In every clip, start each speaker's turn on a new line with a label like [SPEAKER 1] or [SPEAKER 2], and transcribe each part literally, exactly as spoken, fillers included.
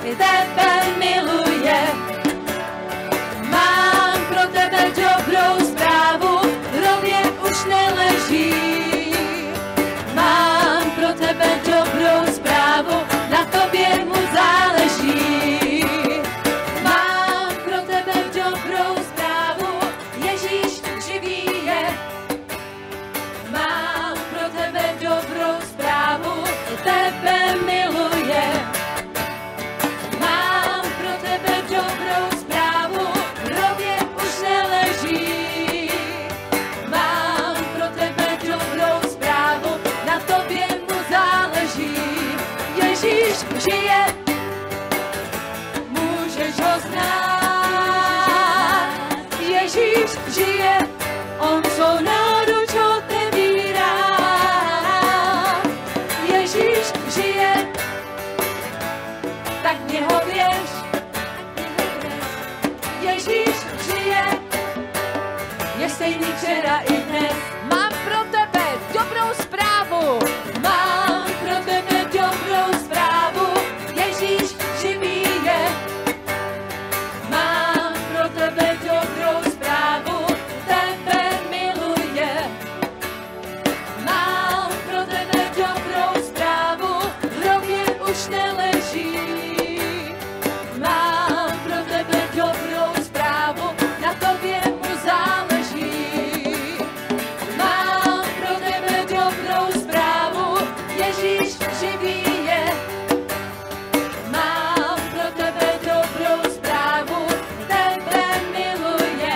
[SPEAKER 1] i tebe miluje. Mám pro tebe dobrou zprávu, v hrobě už neleží. Mám pro tebe dobrou zprávu, na tobě mu záleží. Mám pro tebe dobrou zprávu, Ježíš živý je. Mám pro tebe dobrou zprávu, tebe miluje. Mám pro tebe dobrou zprávu, v hrobě už neleží. Mám pro tebe dobrou zprávu, na tobě mu záleží. Ježíš žije, můžeš ho znát. Ježíš žije, on svou náruč otevírá. Ježíš žije, tak mě ho věř. Ježíš žije, je stejný včera i dnes. Mám pro tebe dobrou zprávu. Mám pro tebe dobrou zprávu, Ježíš živý je. Mám pro tebe dobrou zprávu, tebe miluje. Mám pro tebe dobrou zprávu, v hrobě už neleží. Mám pro tebe dobrou zprávu, na tobě mu záleží. Mám pro tebe dobrou zprávu, Ježíš živý je. Mám pro tebe dobrou zprávu, tebe miluje.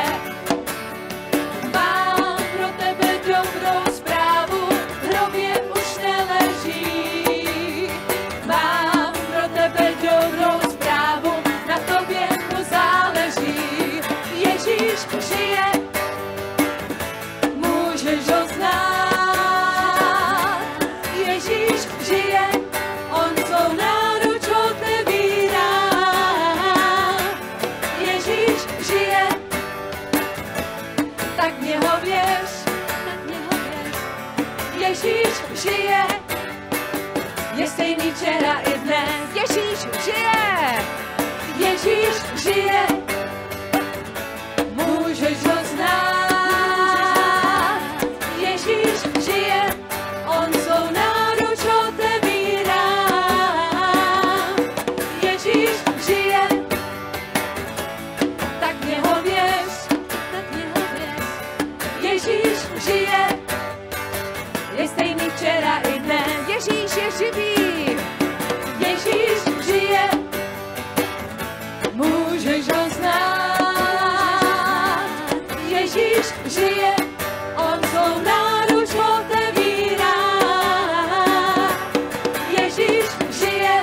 [SPEAKER 1] Mám pro tebe dobrou zprávu, v hrobě už neleží. Mám pro tebe dobrou zprávu, na tobě mu záleží. Ježíš žije, můžeš ho znát. Ježíš žije, on svou náruč otevírá. Ježíš žije, tak mě ho věř, tak mě ho věř. Ježíš žije, je stejný včera i dnes. Ježíš žije, Ježíš žije, můžeš ho znát. Ježíš žije, on svou náruč otevírá. Ježíš žije, tak mě ho věř, tak mě ho věř. Ježíš žije, je stejný včera i dnes. Ježíš je živý, Ježíš žije, můžeš ho znát. Ježíš žije, on svou náruč otevírá. Ježíš žije,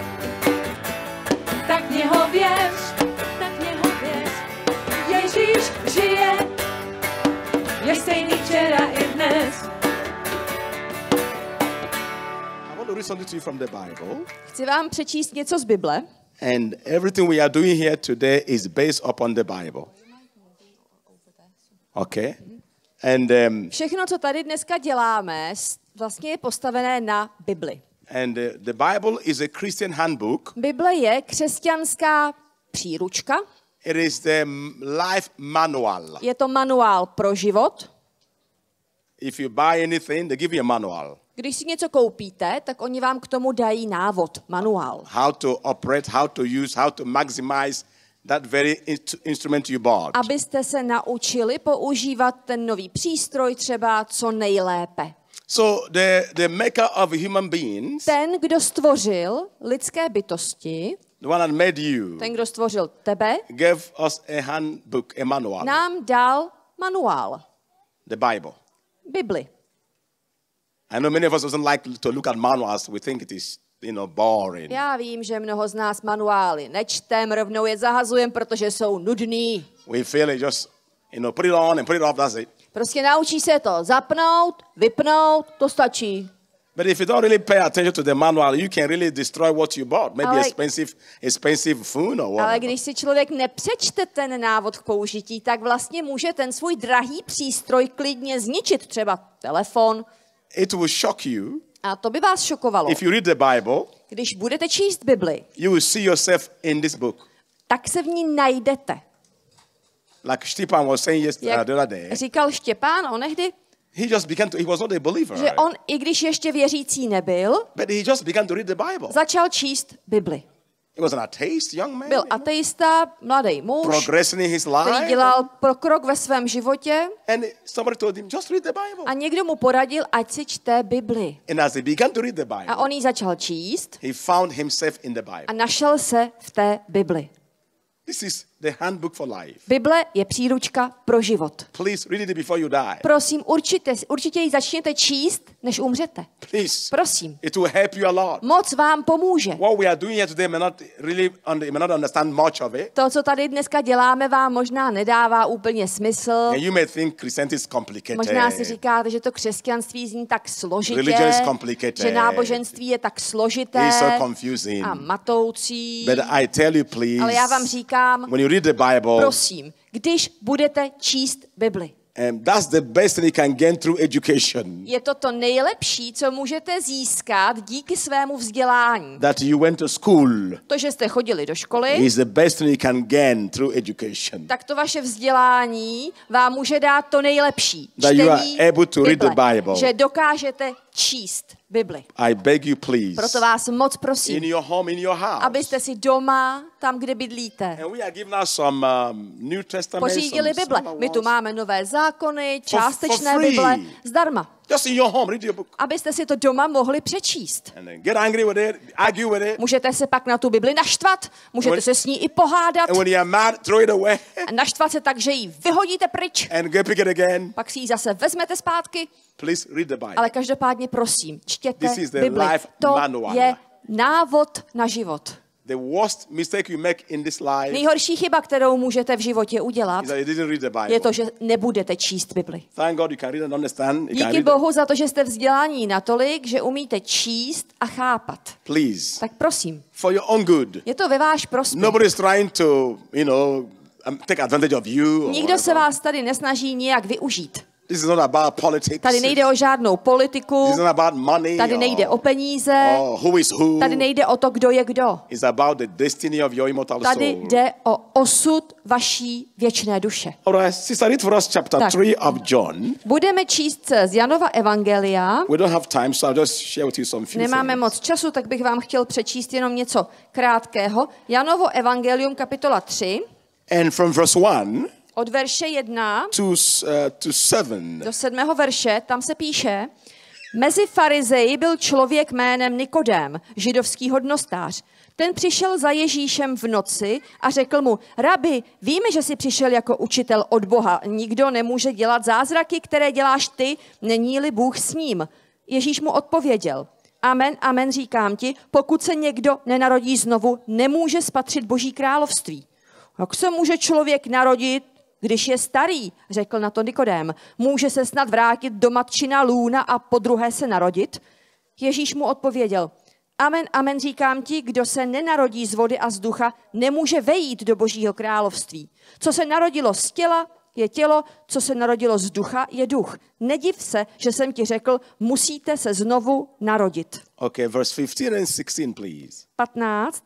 [SPEAKER 1] tak mě ho věř, tak mě ho věř. Ježíš žije, je stejný včera i dnes.
[SPEAKER 2] I want to read something to you from the Bible.
[SPEAKER 1] Chci vám přečíst něco z Bible.
[SPEAKER 2] And everything we are doing here today is based upon the Bible. Okay? And um,
[SPEAKER 1] Všechno, co tady dneska děláme, s- vlastně je postavené na Bibli.
[SPEAKER 2] and uh, the Bible is a Christian handbook.
[SPEAKER 1] Bible je křesťanská příručka,
[SPEAKER 2] It is the m- life manual.
[SPEAKER 1] je to manuál pro život.
[SPEAKER 2] If you buy anything, they give you a manual.
[SPEAKER 1] Když si něco koupíte, tak oni vám k tomu dají návod, manuál.
[SPEAKER 2] How to operate, how to use, how to maximize that very inst- instrument you bought.
[SPEAKER 1] Abyste se naučili používat ten nový přístroj třeba co nejlépe.
[SPEAKER 2] So the, the maker of human beings,
[SPEAKER 1] Ten, kdo stvořil lidské bytosti,
[SPEAKER 2] the one that made you,
[SPEAKER 1] ten, kdo stvořil tebe,
[SPEAKER 2] gave us a handbook, a manual,
[SPEAKER 1] nám dal manuál,
[SPEAKER 2] the Bible.
[SPEAKER 1] Bibli.
[SPEAKER 2] I know many of us doesn't like to look at manuals. We think it is, you know, boring.
[SPEAKER 1] Já vím, že mnoho z nás manuály nečtem, rovnou je zahazujem, protože jsou nudný.
[SPEAKER 2] We feel it just, you know, put it on and put it off, that's it.
[SPEAKER 1] Prostě naučí se to zapnout, vypnout, to stačí.
[SPEAKER 2] But if you don't really pay attention to the manual, you can really destroy what you bought. Maybe
[SPEAKER 1] Ale-
[SPEAKER 2] expensive, expensive phone or
[SPEAKER 1] Ale
[SPEAKER 2] whatever.
[SPEAKER 1] když si člověk nepřečte ten návod k použití, tak vlastně může ten svůj drahý přístroj klidně zničit, třeba telefon.
[SPEAKER 2] It will shock you
[SPEAKER 1] A A to by vás šokovalo.
[SPEAKER 2] If you read the Bible,
[SPEAKER 1] Když budete číst Bibli,
[SPEAKER 2] you will see yourself in this book.
[SPEAKER 1] tak se v ní najdete.
[SPEAKER 2] Like Stepan was saying yesterday,
[SPEAKER 1] Jak
[SPEAKER 2] the other day,
[SPEAKER 1] říkal Štěpán onehdy,
[SPEAKER 2] he just began to, he was not a believer,
[SPEAKER 1] že on, i když ještě věřící nebyl,
[SPEAKER 2] but he just began to read the Bible.
[SPEAKER 1] začal číst Bibli.
[SPEAKER 2] He was an atheist young man,
[SPEAKER 1] Byl ateista, mladý muž,
[SPEAKER 2] progressing in his
[SPEAKER 1] který
[SPEAKER 2] life,
[SPEAKER 1] dělal pokrok ve svém životě
[SPEAKER 2] and somebody told him, just read the Bible.
[SPEAKER 1] a někdo mu poradil, ať si čte Bibli.
[SPEAKER 2] And as he began to read the Bible,
[SPEAKER 1] A on ji začal číst
[SPEAKER 2] he found himself in the Bible.
[SPEAKER 1] a našel se v té Bibli.
[SPEAKER 2] This is the handbook for life.
[SPEAKER 1] Bible je příručka pro život.
[SPEAKER 2] Please read it before you die.
[SPEAKER 1] Prosím, určitě, určitě ji začněte číst, než umřete.
[SPEAKER 2] Please.
[SPEAKER 1] Prosím.
[SPEAKER 2] It will help you a lot.
[SPEAKER 1] Moc vám pomůže.
[SPEAKER 2] What we are doing here today may not really under, may not understand much of it.
[SPEAKER 1] To, co tady dneska děláme, vám možná nedává úplně smysl.
[SPEAKER 2] And you may think Christianity is complicated.
[SPEAKER 1] Možná si říkáte, že to křesťanství zní tak složitě,
[SPEAKER 2] Religion is complicated.
[SPEAKER 1] že náboženství je tak složité
[SPEAKER 2] It's so confusing.
[SPEAKER 1] a matoucí.
[SPEAKER 2] But I tell you, please,
[SPEAKER 1] Ale já vám říkám,
[SPEAKER 2] when you read the Bible,
[SPEAKER 1] prosím, když budete číst Bibli,
[SPEAKER 2] um, that's the best thing you can gain through education.
[SPEAKER 1] je to to nejlepší, co můžete získat díky svému vzdělání.
[SPEAKER 2] That you went to school
[SPEAKER 1] To, že jste chodili do školy,
[SPEAKER 2] is the best thing you can gain through education.
[SPEAKER 1] tak to vaše vzdělání vám může dát to nejlepší.
[SPEAKER 2] That you are
[SPEAKER 1] Čtení
[SPEAKER 2] able to read the
[SPEAKER 1] Bible,
[SPEAKER 2] Bible.
[SPEAKER 1] že dokážete číst Bibli.
[SPEAKER 2] I beg you, please,
[SPEAKER 1] Proto vás moc
[SPEAKER 2] in
[SPEAKER 1] prosím,
[SPEAKER 2] your home, in your house.
[SPEAKER 1] abyste si doma, tam, kde bydlíte,
[SPEAKER 2] And we are giving us some um, New Testament,
[SPEAKER 1] pořídili
[SPEAKER 2] some,
[SPEAKER 1] Bible.
[SPEAKER 2] some
[SPEAKER 1] My tu
[SPEAKER 2] ones.
[SPEAKER 1] máme nové zákony,
[SPEAKER 2] For-
[SPEAKER 1] částečné
[SPEAKER 2] for free.
[SPEAKER 1] Bible, zdarma.
[SPEAKER 2] Just in your home, read your book.
[SPEAKER 1] Abyste si to doma mohli přečíst.
[SPEAKER 2] And then get angry with it, argue with it.
[SPEAKER 1] Můžete se pak na tu Bibli naštvat, můžete
[SPEAKER 2] When-
[SPEAKER 1] se s ní i pohádat
[SPEAKER 2] And when you are mad, throw it away
[SPEAKER 1] a naštvat se tak, že ji vyhodíte pryč,
[SPEAKER 2] and go pick it again.
[SPEAKER 1] pak si ji zase vezmete zpátky,
[SPEAKER 2] Please read the Bible.
[SPEAKER 1] ale každopádně prosím, čtěte
[SPEAKER 2] This is the
[SPEAKER 1] Bibli.
[SPEAKER 2] life
[SPEAKER 1] To
[SPEAKER 2] manual.
[SPEAKER 1] je návod na život.
[SPEAKER 2] The worst mistake you make in this life
[SPEAKER 1] Nejhorší chyba, kterou můžete v životě udělat,
[SPEAKER 2] is that you didn't read the Bible.
[SPEAKER 1] je to, že nebudete číst Bibli.
[SPEAKER 2] Thank God you can read and understand. You can
[SPEAKER 1] Díky
[SPEAKER 2] read it.
[SPEAKER 1] Bohu za to, že jste vzdělání natolik, že umíte číst a chápat.
[SPEAKER 2] Please,
[SPEAKER 1] Tak prosím,
[SPEAKER 2] for your own good.
[SPEAKER 1] je to ve váš prospěch.
[SPEAKER 2] Nobody is trying to, you know, um, take advantage of you. or
[SPEAKER 1] Nikdo se
[SPEAKER 2] whatever.
[SPEAKER 1] vás tady nesnaží nijak využít.
[SPEAKER 2] This is not about politics.
[SPEAKER 1] Tady nejde o žádnou politiku,
[SPEAKER 2] This is not about money.
[SPEAKER 1] tady
[SPEAKER 2] or,
[SPEAKER 1] nejde o peníze,
[SPEAKER 2] or who is who.
[SPEAKER 1] tady nejde o to, kdo je kdo.
[SPEAKER 2] It's about the destiny of your immortal
[SPEAKER 1] Tady
[SPEAKER 2] soul.
[SPEAKER 1] jde o osud vaší věčné duše.
[SPEAKER 2] All right, sister, read for us chapter
[SPEAKER 1] Tak.
[SPEAKER 2] three of John.
[SPEAKER 1] Budeme číst z Janova evangelia.
[SPEAKER 2] We don't have time, so I'll just share with you some few
[SPEAKER 1] Nemáme
[SPEAKER 2] things.
[SPEAKER 1] moc času, tak bych vám chtěl přečíst jenom něco krátkého. Janovo evangelium, kapitola tři,
[SPEAKER 2] And from verse one
[SPEAKER 1] od verše jedna
[SPEAKER 2] to, uh, to seven.
[SPEAKER 1] do sedmého verše, tam se píše, mezi farizeji byl člověk jménem Nikodém, židovský hodnostář. Ten přišel za Ježíšem v noci a řekl mu, rabi, víme, že jsi přišel jako učitel od Boha. Nikdo nemůže dělat zázraky, které děláš ty, není-li Bůh s ním. Ježíš mu odpověděl, amen, amen, říkám ti, pokud se někdo nenarodí znovu, nemůže spatřit Boží království. Jak se může člověk narodit, když je starý, řekl na to Nikodém. Může se snad vrátit do matčina lůna a podruhé se narodit? Ježíš mu odpověděl, amen, amen, říkám ti, kdo se nenarodí z vody a z ducha, nemůže vejít do Božího království. Co se narodilo z těla, je tělo, co se narodilo z ducha, je duch. Nediv se, že jsem ti řekl, musíte se znovu narodit.
[SPEAKER 2] Okay, verse fifteen and sixteen, please.
[SPEAKER 1] patnáct.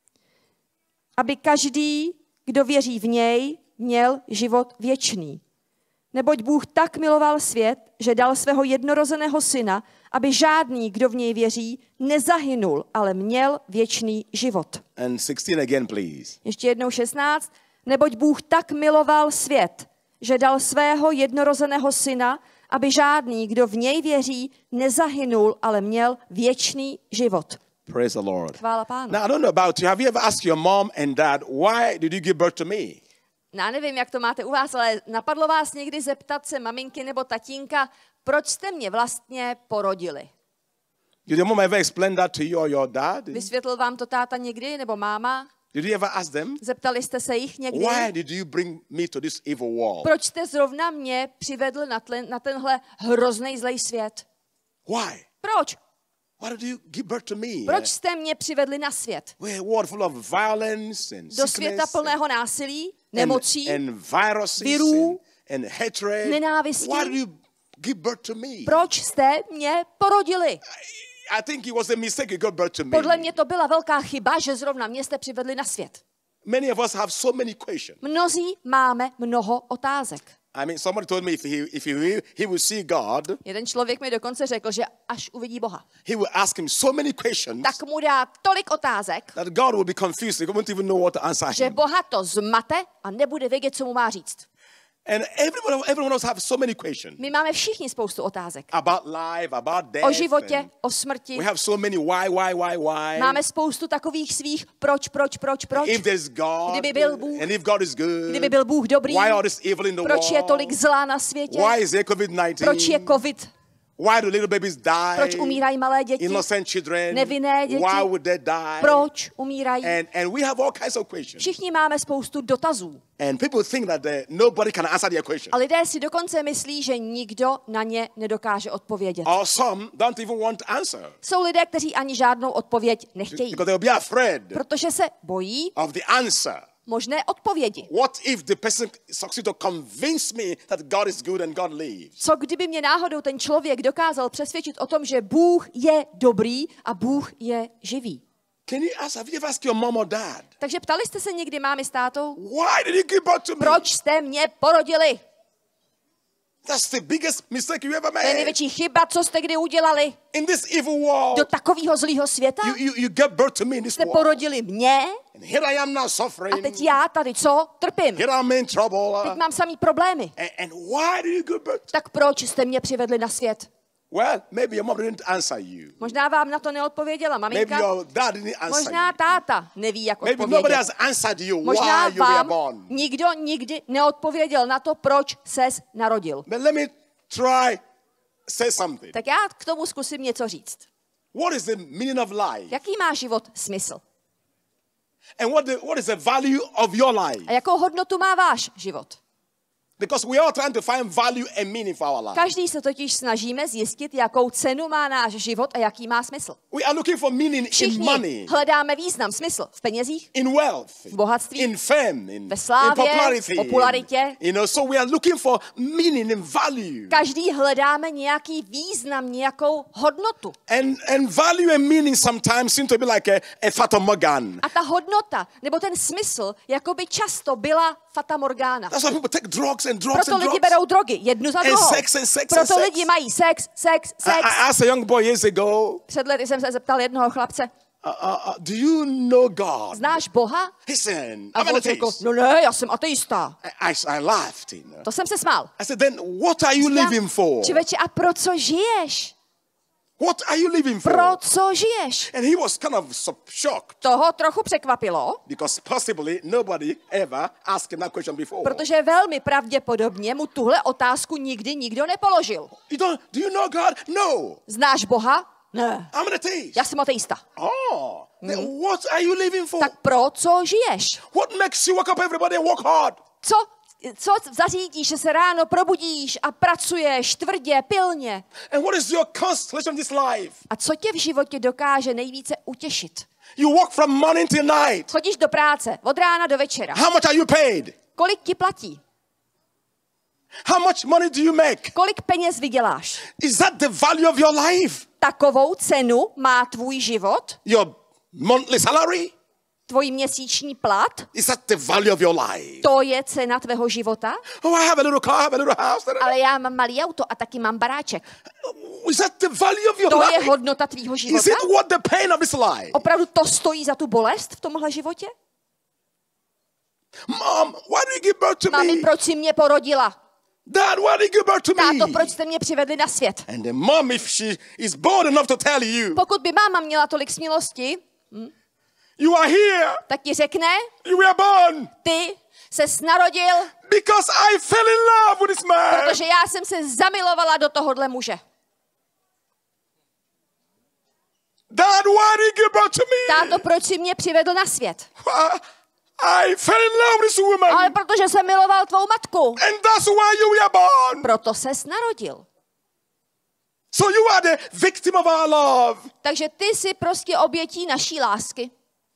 [SPEAKER 1] Aby každý, kdo věří v něj, měl život věčný. Neboť Bůh tak miloval svět, že dal svého jednorozeného syna, aby žádný, kdo v něj věří, nezahynul, ale měl věčný život.
[SPEAKER 2] And sixteen again, please.
[SPEAKER 1] Ještě jednou šestnáct. Neboť Bůh tak miloval svět, že dal svého jednorozeného syna, aby žádný, kdo v něj věří, nezahynul, ale měl věčný život.
[SPEAKER 2] Praise the Lord.
[SPEAKER 1] Chvála Pánu.
[SPEAKER 2] Now, I don't know about you. Have you ever asked your mom and dad, why did you give birth to me?
[SPEAKER 1] Já nevím, jak to máte u vás, ale napadlo vás někdy zeptat se maminky nebo tatínka, proč jste mě vlastně porodili?
[SPEAKER 2] Did your mom ever explain that to you or your dad?
[SPEAKER 1] Vysvětlil vám to táta někdy nebo máma?
[SPEAKER 2] Did you ever ask them,
[SPEAKER 1] Zeptali jste se jich někdy?
[SPEAKER 2] why did you bring me to this evil world?
[SPEAKER 1] Proč jste zrovna mě přivedl na, tlen, na tenhle hrozný zlej svět?
[SPEAKER 2] Why?
[SPEAKER 1] Proč?
[SPEAKER 2] Why did you give birth to me?
[SPEAKER 1] Proč jste mě přivedli na svět?
[SPEAKER 2] We're a world full of violence and
[SPEAKER 1] Do světa
[SPEAKER 2] sickness
[SPEAKER 1] plného násilí,
[SPEAKER 2] and,
[SPEAKER 1] nemocí,
[SPEAKER 2] and viruses
[SPEAKER 1] virů,
[SPEAKER 2] and, and hatred.
[SPEAKER 1] nenávistí.
[SPEAKER 2] Why did you give birth to me?
[SPEAKER 1] proč jste mě porodili?
[SPEAKER 2] I think it was a mistake you got birth to me.
[SPEAKER 1] Podle mě to byla velká chyba, že zrovna mě jste přivedli na svět.
[SPEAKER 2] Many of us have so many questions.
[SPEAKER 1] Mnozí máme mnoho otázek.
[SPEAKER 2] I mean, somebody told me if he, if he, he will see God,
[SPEAKER 1] Jeden člověk mi dokonce řekl, že až uvidí Boha,
[SPEAKER 2] he will ask him so many questions
[SPEAKER 1] tak mu dá tolik otázek,
[SPEAKER 2] that God will be confused. He won't even know what to answer
[SPEAKER 1] že
[SPEAKER 2] him.
[SPEAKER 1] Boha to zmate a nebude vědět, co mu má říct.
[SPEAKER 2] And everyone, everyone else have so many questions
[SPEAKER 1] My máme všichni spoustu otázek.
[SPEAKER 2] about life, about death.
[SPEAKER 1] O životě,
[SPEAKER 2] and
[SPEAKER 1] o smrti.
[SPEAKER 2] we have so many why, why, why, why.
[SPEAKER 1] Máme spoustu takových svých proč, proč, proč, proč.
[SPEAKER 2] If there's God,
[SPEAKER 1] Kdyby byl Bůh,
[SPEAKER 2] and if God is good,
[SPEAKER 1] kdyby byl Bůh dobrý,
[SPEAKER 2] why all this evil in the
[SPEAKER 1] proč je
[SPEAKER 2] world?
[SPEAKER 1] tolik zla na světě,
[SPEAKER 2] Why is there COVID nineteen?
[SPEAKER 1] proč je covid,
[SPEAKER 2] Why do little babies die?
[SPEAKER 1] proč umírají malé děti,
[SPEAKER 2] Innocent children.
[SPEAKER 1] nevinné děti,
[SPEAKER 2] Why would they die?
[SPEAKER 1] proč umírají.
[SPEAKER 2] And, and we have all kinds of questions.
[SPEAKER 1] Všichni máme spoustu dotazů.
[SPEAKER 2] And people think that uh, nobody can answer their questions.
[SPEAKER 1] A lidé si dokonce myslí, že nikdo na ně nedokáže odpovědět.
[SPEAKER 2] Or some don't even want to answer
[SPEAKER 1] Jsou lidé, kteří ani žádnou odpověď nechtějí,
[SPEAKER 2] because they'll be afraid
[SPEAKER 1] protože se bojí
[SPEAKER 2] of the answer.
[SPEAKER 1] možné odpovědi.
[SPEAKER 2] What if the person succeeds to convince me that God is good and God lives?
[SPEAKER 1] Co kdyby mě náhodou ten člověk dokázal přesvědčit o tom, že Bůh je dobrý a Bůh je živý?
[SPEAKER 2] Can you ask, have you ever asked your mom or dad,
[SPEAKER 1] Takže ptali jste se někdy mámy s tátou,
[SPEAKER 2] why did you give birth to me?
[SPEAKER 1] proč jste mě porodili?
[SPEAKER 2] That's the biggest mistake you ever
[SPEAKER 1] To je
[SPEAKER 2] made.
[SPEAKER 1] největší chyba, co jste kdy udělali.
[SPEAKER 2] In this evil world,
[SPEAKER 1] Do takového zlýho světa
[SPEAKER 2] you, you, you give birth to me in this
[SPEAKER 1] jste
[SPEAKER 2] world.
[SPEAKER 1] porodili mě
[SPEAKER 2] And here I am now
[SPEAKER 1] a
[SPEAKER 2] suffering.
[SPEAKER 1] teď já tady co? Trpím.
[SPEAKER 2] Here I'm in trouble.
[SPEAKER 1] Teď mám samý problémy.
[SPEAKER 2] And, and why did you give birth?
[SPEAKER 1] Tak proč jste mě přivedli na svět?
[SPEAKER 2] Well, maybe your mom didn't answer you.
[SPEAKER 1] Možná vám na to neodpověděla
[SPEAKER 2] Maybe
[SPEAKER 1] maminka.
[SPEAKER 2] your dad didn't answer
[SPEAKER 1] Možná
[SPEAKER 2] you.
[SPEAKER 1] táta neví, jak
[SPEAKER 2] Maybe nobody
[SPEAKER 1] odpovědět.
[SPEAKER 2] has answered you
[SPEAKER 1] Možná
[SPEAKER 2] why you were
[SPEAKER 1] vám
[SPEAKER 2] born.
[SPEAKER 1] nikdo nikdy neodpověděl na to, proč ses narodil.
[SPEAKER 2] But let me try say something.
[SPEAKER 1] Tak já k tomu zkusím něco říct.
[SPEAKER 2] What is the meaning of life?
[SPEAKER 1] Jaký má život smysl?
[SPEAKER 2] And what, the, what is the value of your life?
[SPEAKER 1] A jakou hodnotu má váš život?
[SPEAKER 2] Because we are trying to find value and meaning for our life.
[SPEAKER 1] Každý se totiž snažíme zjistit, jakou cenu má náš život a jaký má smysl.
[SPEAKER 2] We are looking for meaning in
[SPEAKER 1] Všichni
[SPEAKER 2] money,
[SPEAKER 1] hledáme význam, smysl v penězích,
[SPEAKER 2] in wealth,
[SPEAKER 1] v bohatství,
[SPEAKER 2] in fame, in,
[SPEAKER 1] ve slávě,
[SPEAKER 2] in popularity.
[SPEAKER 1] popularitě.
[SPEAKER 2] You know, so we are looking for meaning and value.
[SPEAKER 1] Každý hledáme nějaký význam, nějakou hodnotu.
[SPEAKER 2] And, and value and meaning sometimes seem to be like a, a fata morgana.
[SPEAKER 1] A ta hodnota, nebo ten smysl, jako by často byla fata morgana.
[SPEAKER 2] That's why people take drugs and drugs
[SPEAKER 1] Proto
[SPEAKER 2] and
[SPEAKER 1] lidi
[SPEAKER 2] drugs.
[SPEAKER 1] berou drogy, jednu za
[SPEAKER 2] And
[SPEAKER 1] druhou.
[SPEAKER 2] sex and sex and
[SPEAKER 1] Proto
[SPEAKER 2] sex.
[SPEAKER 1] lidi mají sex, sex,
[SPEAKER 2] I,
[SPEAKER 1] sex.
[SPEAKER 2] I asked a young boy years ago,
[SPEAKER 1] Před lety jsem se zeptal jednoho chlapce,
[SPEAKER 2] uh, uh, uh, do you know God?
[SPEAKER 1] znáš Boha?
[SPEAKER 2] He said,
[SPEAKER 1] A
[SPEAKER 2] I'm an
[SPEAKER 1] on řekl,
[SPEAKER 2] atheist.
[SPEAKER 1] no ne, já jsem ateista.
[SPEAKER 2] I, I, I laughed. You know.
[SPEAKER 1] To jsem se smál.
[SPEAKER 2] I said, then what are you living for?
[SPEAKER 1] Člověče, a pro co žiješ?
[SPEAKER 2] What are you living for?
[SPEAKER 1] Pro co žiješ?
[SPEAKER 2] And he was kind of so shocked
[SPEAKER 1] Toho trochu překvapilo,
[SPEAKER 2] because possibly nobody ever asked him that question before.
[SPEAKER 1] protože velmi pravděpodobně mu tuhle otázku nikdy nikdo nepoložil.
[SPEAKER 2] You don't, do you know God? No.
[SPEAKER 1] Znáš Boha? Ne.
[SPEAKER 2] I'm an atheist.
[SPEAKER 1] Já jsem ateista.
[SPEAKER 2] Oh. Then what are you living for?
[SPEAKER 1] Tak pro co žiješ?
[SPEAKER 2] What makes you wake up everybody and work hard?
[SPEAKER 1] Co, co zařídíš, že se ráno probudíš a pracuješ tvrdě, pilně?
[SPEAKER 2] And what is your constellation of this life?
[SPEAKER 1] A co tě v životě dokáže nejvíce utěšit?
[SPEAKER 2] You work from morning till night.
[SPEAKER 1] Chodíš do práce od rána do večera.
[SPEAKER 2] How much are you paid?
[SPEAKER 1] Kolik ti platí?
[SPEAKER 2] How much money do you make?
[SPEAKER 1] Kolik peněz vyděláš?
[SPEAKER 2] Is that the value of your life?
[SPEAKER 1] Takovou cenu má tvůj život?
[SPEAKER 2] Your monthly salary?
[SPEAKER 1] Tvůj měsíční plat?
[SPEAKER 2] Is that the value of your life?
[SPEAKER 1] To je cena tvého života?
[SPEAKER 2] Oh, I have a little car, I have a little house.
[SPEAKER 1] Ale já mám malý auto a taky mám baráček.
[SPEAKER 2] Is that the value of your
[SPEAKER 1] To je
[SPEAKER 2] life?
[SPEAKER 1] hodnota tvýho
[SPEAKER 2] Is
[SPEAKER 1] života?
[SPEAKER 2] it worth the pain of this life?
[SPEAKER 1] Opravdu to stojí za tu bolest v tomhle životě?
[SPEAKER 2] Mom, why did you give birth to
[SPEAKER 1] Mami,
[SPEAKER 2] me?
[SPEAKER 1] proč jsi mě porodila?
[SPEAKER 2] Dad, why did you give birth to
[SPEAKER 1] Táto,
[SPEAKER 2] me?
[SPEAKER 1] proč jste mě přivedli na svět?
[SPEAKER 2] And the mom, if she is bold enough to tell you,
[SPEAKER 1] Pokud by máma měla tolik smilosti,
[SPEAKER 2] you are here,
[SPEAKER 1] tak ti řekne,
[SPEAKER 2] you were born
[SPEAKER 1] ty ses narodil,
[SPEAKER 2] because I fell in love with this man.
[SPEAKER 1] protože já jsem se zamilovala do tohohle muže.
[SPEAKER 2] Dad, why did you give birth to me?
[SPEAKER 1] Táto, proč jsi mě přivedl na svět?
[SPEAKER 2] I, I fell in love with this woman.
[SPEAKER 1] Ale protože jsem miloval tvou matku.
[SPEAKER 2] And that's why you were born.
[SPEAKER 1] Proto ses narodil.
[SPEAKER 2] So you are the victim of our love.
[SPEAKER 1] Takže ty jsi prostě obětí naší lásky.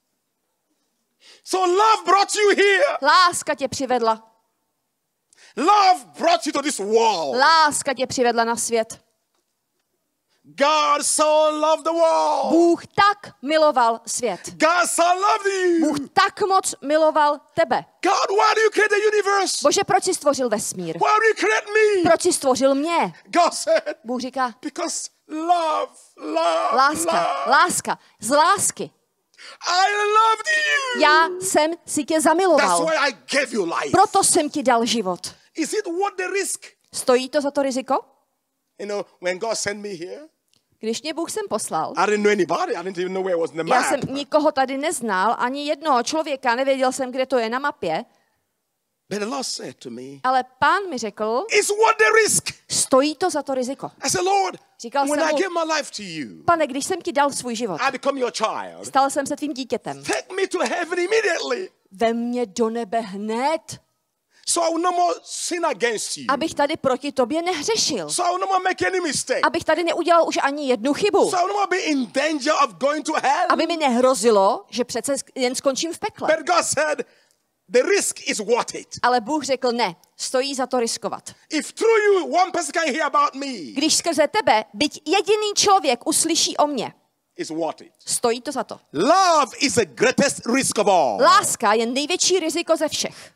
[SPEAKER 2] So love brought you here.
[SPEAKER 1] Láska tě přivedla.
[SPEAKER 2] Love brought you to this world.
[SPEAKER 1] Láska tě přivedla na svět.
[SPEAKER 2] God so loved the world.
[SPEAKER 1] Bůh tak miloval svět.
[SPEAKER 2] God so loved you.
[SPEAKER 1] Bůh tak moc miloval tebe.
[SPEAKER 2] God, why do you create the universe?
[SPEAKER 1] Bože, proč jsi stvořil vesmír?
[SPEAKER 2] Why do you create me?
[SPEAKER 1] Proč jsi stvořil mě?
[SPEAKER 2] God said,
[SPEAKER 1] Bůh říká,
[SPEAKER 2] because love, love,
[SPEAKER 1] láska,
[SPEAKER 2] love.
[SPEAKER 1] láska, z lásky.
[SPEAKER 2] I loved you.
[SPEAKER 1] Já jsem si tě
[SPEAKER 2] That's
[SPEAKER 1] zamiloval.
[SPEAKER 2] why I gave you life.
[SPEAKER 1] Proto jsem ti dal život.
[SPEAKER 2] Is it worth the risk?
[SPEAKER 1] Stojí to za to riziko?
[SPEAKER 2] You know, when God sent me here,
[SPEAKER 1] Když mě Bůh sem poslal,
[SPEAKER 2] I didn't know anybody. I didn't even know where it was in the
[SPEAKER 1] já
[SPEAKER 2] map.
[SPEAKER 1] jsem nikoho tady neznal, ani jednoho člověka, nevěděl jsem, kde to je na mapě,
[SPEAKER 2] But the Lord said to me,
[SPEAKER 1] ale Pán mi řekl,
[SPEAKER 2] it's worth the risk.
[SPEAKER 1] stojí to za to riziko.
[SPEAKER 2] I said, Lord,
[SPEAKER 1] Říkal
[SPEAKER 2] when
[SPEAKER 1] jsem
[SPEAKER 2] I
[SPEAKER 1] mu,
[SPEAKER 2] give my life to you,
[SPEAKER 1] Pane, když jsem ti dal svůj život,
[SPEAKER 2] I become your child.
[SPEAKER 1] stal jsem se tvým dítětem,
[SPEAKER 2] Take me to heaven immediately.
[SPEAKER 1] vem mě do nebe hned,
[SPEAKER 2] So I will no more sin against you.
[SPEAKER 1] abych tady proti tobě nehřešil.
[SPEAKER 2] So I will no more make any mistake.
[SPEAKER 1] Abych tady neudělal už ani jednu chybu.
[SPEAKER 2] So I will no more be in danger of going to hell.
[SPEAKER 1] Aby mi nehrozilo, že přece jen skončím v pekle.
[SPEAKER 2] But God said, the risk is worth it.
[SPEAKER 1] Ale Bůh řekl, ne, stojí za to riskovat.
[SPEAKER 2] If through you one person can hear about me,
[SPEAKER 1] Když skrze tebe byť jediný člověk uslyší o mně,
[SPEAKER 2] it's worth it.
[SPEAKER 1] stojí to za to.
[SPEAKER 2] Love is the greatest risk of all.
[SPEAKER 1] Láska je největší riziko ze všech.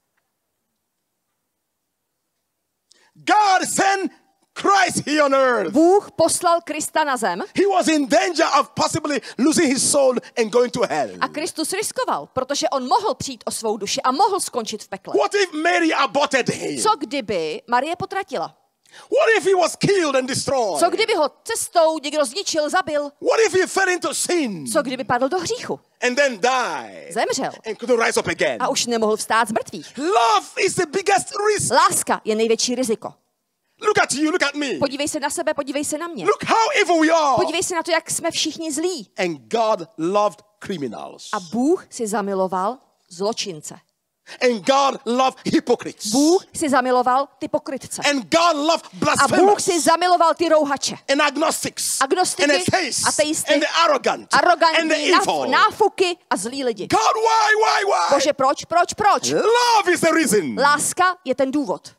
[SPEAKER 2] God sent Christ here on earth.
[SPEAKER 1] Bůh poslal Krista na zem
[SPEAKER 2] He was in danger of possibly losing his soul and going to hell.
[SPEAKER 1] a Kristus riskoval, protože on mohl přijít o svou duši a mohl skončit v pekle.
[SPEAKER 2] What if Mary aborted him?
[SPEAKER 1] Co kdyby Marie potratila?
[SPEAKER 2] What if he was killed and destroyed?
[SPEAKER 1] Co kdyby ho cestou někdo zničil, zabil?
[SPEAKER 2] What if he fell into sin
[SPEAKER 1] Co kdyby padl do hříchu?
[SPEAKER 2] and then died
[SPEAKER 1] Zemřel
[SPEAKER 2] and couldn't rise up again?
[SPEAKER 1] a už nemohl vstát z mrtvých.
[SPEAKER 2] Love is the biggest risk.
[SPEAKER 1] Láska je největší riziko.
[SPEAKER 2] Look at you, look at me.
[SPEAKER 1] Podívej se na sebe, podívej se na mě.
[SPEAKER 2] Look how evil we are.
[SPEAKER 1] Podívej se na to, jak jsme všichni zlí.
[SPEAKER 2] And God loved criminals.
[SPEAKER 1] A Bůh si zamiloval zločince.
[SPEAKER 2] And God loved hypocrites.
[SPEAKER 1] Bůh si zamiloval ty pokrytce.
[SPEAKER 2] And God loved
[SPEAKER 1] A
[SPEAKER 2] blasphemers.
[SPEAKER 1] Bůh si zamiloval ty rouhače.
[SPEAKER 2] And agnostics.
[SPEAKER 1] Agnostiky,
[SPEAKER 2] and atheists.
[SPEAKER 1] ateisty,
[SPEAKER 2] And the arrogant. and the
[SPEAKER 1] Arrogantní,
[SPEAKER 2] evil.
[SPEAKER 1] náf- náfuky a zlí lidi.
[SPEAKER 2] God, why, why, why?
[SPEAKER 1] Bože, proč, proč, proč?
[SPEAKER 2] Love is the reason.
[SPEAKER 1] Láska je ten důvod.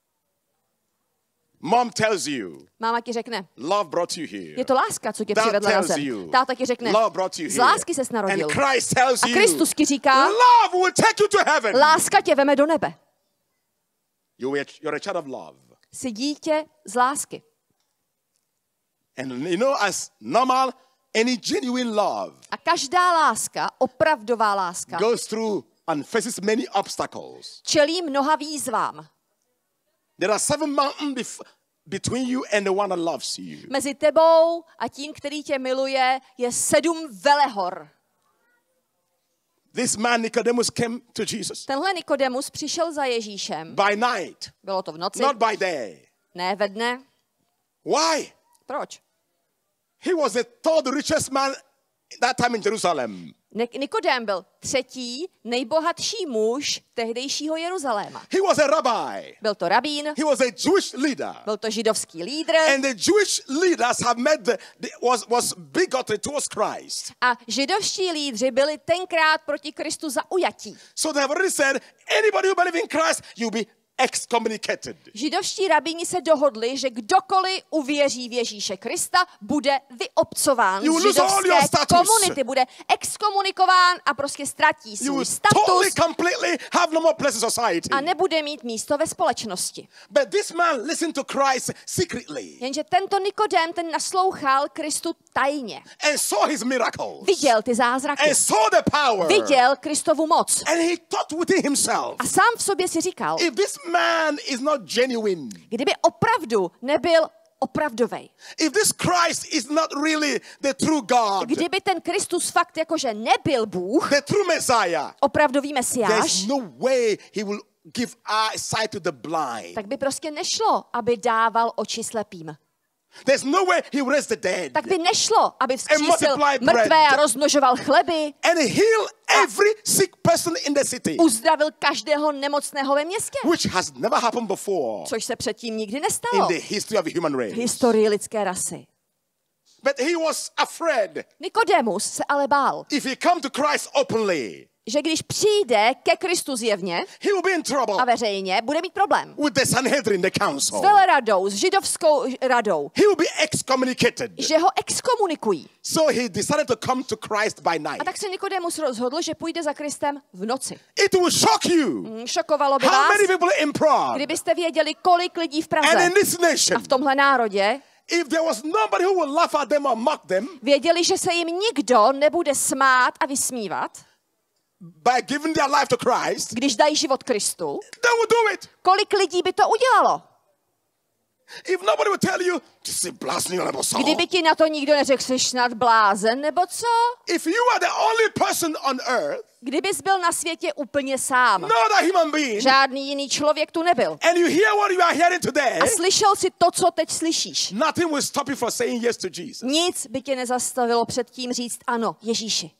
[SPEAKER 2] Mom tells you,
[SPEAKER 1] Máma ti řekne,
[SPEAKER 2] love brought you here.
[SPEAKER 1] je to láska, co tě
[SPEAKER 2] Dad
[SPEAKER 1] přivedla na
[SPEAKER 2] tells
[SPEAKER 1] zem.
[SPEAKER 2] you,
[SPEAKER 1] Táta ti řekne,
[SPEAKER 2] love brought you
[SPEAKER 1] z
[SPEAKER 2] here.
[SPEAKER 1] lásky ses narodil.
[SPEAKER 2] And Christ tells
[SPEAKER 1] A
[SPEAKER 2] you,
[SPEAKER 1] Kristus ti říká,
[SPEAKER 2] love will take you to heaven.
[SPEAKER 1] láska tě veme do nebe.
[SPEAKER 2] You are- You're a child of love.
[SPEAKER 1] Jsi dítě z lásky.
[SPEAKER 2] And you know, as normal, any genuine love
[SPEAKER 1] A každá láska, opravdová láska,
[SPEAKER 2] goes through and faces many obstacles.
[SPEAKER 1] čelí mnoha výzvám.
[SPEAKER 2] There are seven mountains bef- between you and the one that loves you.
[SPEAKER 1] Mezi tebou a tím, který tě miluje, je sedm velehor.
[SPEAKER 2] This man Nicodemus came to Jesus
[SPEAKER 1] Tenhle Nikodemus přišel za Ježíšem.
[SPEAKER 2] by night,
[SPEAKER 1] Bylo to v noci,
[SPEAKER 2] not by day.
[SPEAKER 1] ne ve dne.
[SPEAKER 2] Why?
[SPEAKER 1] Proč?
[SPEAKER 2] He was the third richest man that time in Jerusalem.
[SPEAKER 1] Nik- Nikodém byl třetí nejbohatší muž tehdejšího Jeruzaléma.
[SPEAKER 2] He was a rabbi.
[SPEAKER 1] Byl to rabín,
[SPEAKER 2] He was a Jewish leader.
[SPEAKER 1] byl to židovský lídr
[SPEAKER 2] And the Jewish leaders have met the, the was was bigoted towards Christ.
[SPEAKER 1] a židovští lídři byli tenkrát proti Kristu zaujatí.
[SPEAKER 2] So they have already said, anybody who believes in Christ, you'll be excommunicated.
[SPEAKER 1] Židovští rabíni se dohodli, že kdokoliv uvěří v Ježíše Krista, bude vyobcován
[SPEAKER 2] You
[SPEAKER 1] z
[SPEAKER 2] lose all your
[SPEAKER 1] židovské
[SPEAKER 2] status.
[SPEAKER 1] komunity, bude exkomunikován a prostě ztratí
[SPEAKER 2] You
[SPEAKER 1] svůj
[SPEAKER 2] will
[SPEAKER 1] status
[SPEAKER 2] totally, completely have no more place in society.
[SPEAKER 1] a nebude mít místo ve společnosti.
[SPEAKER 2] But this man listened to Christ secretly
[SPEAKER 1] Jenže tento Nikodém, ten naslouchal Kristu tajně.
[SPEAKER 2] and saw his miracles
[SPEAKER 1] Viděl ty zázraky.
[SPEAKER 2] and saw the power.
[SPEAKER 1] Viděl Kristovu moc.
[SPEAKER 2] And he thought within himself,
[SPEAKER 1] A sám v sobě si říkal,
[SPEAKER 2] if this man is not genuine,
[SPEAKER 1] kdyby opravdu nebyl opravdovej,
[SPEAKER 2] if this Christ is not really the true God,
[SPEAKER 1] kdyby ten Kristus fakt jakože nebyl Bůh,
[SPEAKER 2] the true Messiah,
[SPEAKER 1] opravdový
[SPEAKER 2] there's
[SPEAKER 1] mesiáš,
[SPEAKER 2] no way he will give eyesight to the blind.
[SPEAKER 1] tak by prostě nešlo, aby dával oči slepým.
[SPEAKER 2] There's no way he will raise the dead
[SPEAKER 1] Tak by nešlo, aby vzkřísil
[SPEAKER 2] multiply bread.
[SPEAKER 1] mrtvé a rozmnožoval chleby,
[SPEAKER 2] and heal every sick person in the city,
[SPEAKER 1] uzdravil každého nemocného ve městě,
[SPEAKER 2] which has never happened before
[SPEAKER 1] což se předtím nikdy
[SPEAKER 2] in
[SPEAKER 1] nestalo
[SPEAKER 2] the history of the human
[SPEAKER 1] v
[SPEAKER 2] race.
[SPEAKER 1] historii lidské rasy.
[SPEAKER 2] But he was afraid.
[SPEAKER 1] Nikodemus se ale bál.
[SPEAKER 2] If he come to Christ openly,
[SPEAKER 1] že když přijde ke Kristu zjevně
[SPEAKER 2] he will be in trouble
[SPEAKER 1] a veřejně, bude mít problém
[SPEAKER 2] with the Sanhedrin, the council.
[SPEAKER 1] s veleradou, s židovskou radou,
[SPEAKER 2] He will be excommunicated.
[SPEAKER 1] že ho exkomunikují.
[SPEAKER 2] So he decided to come to Christ by night.
[SPEAKER 1] A tak se Nikodemus rozhodl, že půjde za Kristem v noci.
[SPEAKER 2] It will shock you.
[SPEAKER 1] Hmm, šokovalo by
[SPEAKER 2] How
[SPEAKER 1] vás,
[SPEAKER 2] many people in Prague
[SPEAKER 1] kdybyste věděli, kolik lidí v Praze
[SPEAKER 2] and in this
[SPEAKER 1] a
[SPEAKER 2] nation,
[SPEAKER 1] v tomhle národě
[SPEAKER 2] if there was nobody who would laugh at them or mock them
[SPEAKER 1] věděli, že se jim nikdo nebude smát a vysmívat,
[SPEAKER 2] by giving their life to Christ,
[SPEAKER 1] když dají život Kristu,
[SPEAKER 2] they would do it.
[SPEAKER 1] kolik lidí by to udělalo?
[SPEAKER 2] If nobody would tell you, to say blasphemy nebo so.
[SPEAKER 1] Kdyby ti na to nikdo neřekl, jsi snad blázen, nebo co?
[SPEAKER 2] If you are the only person on earth,
[SPEAKER 1] Kdybys byl na světě úplně sám,
[SPEAKER 2] no other human being,
[SPEAKER 1] žádný jiný člověk tu nebyl,
[SPEAKER 2] and you hear what you are hearing today,
[SPEAKER 1] a slyšel si to, co teď slyšíš,
[SPEAKER 2] nothing will stop you from saying yes to Jesus.
[SPEAKER 1] nic by tě nezastavilo před tím říct ano, Ježíši.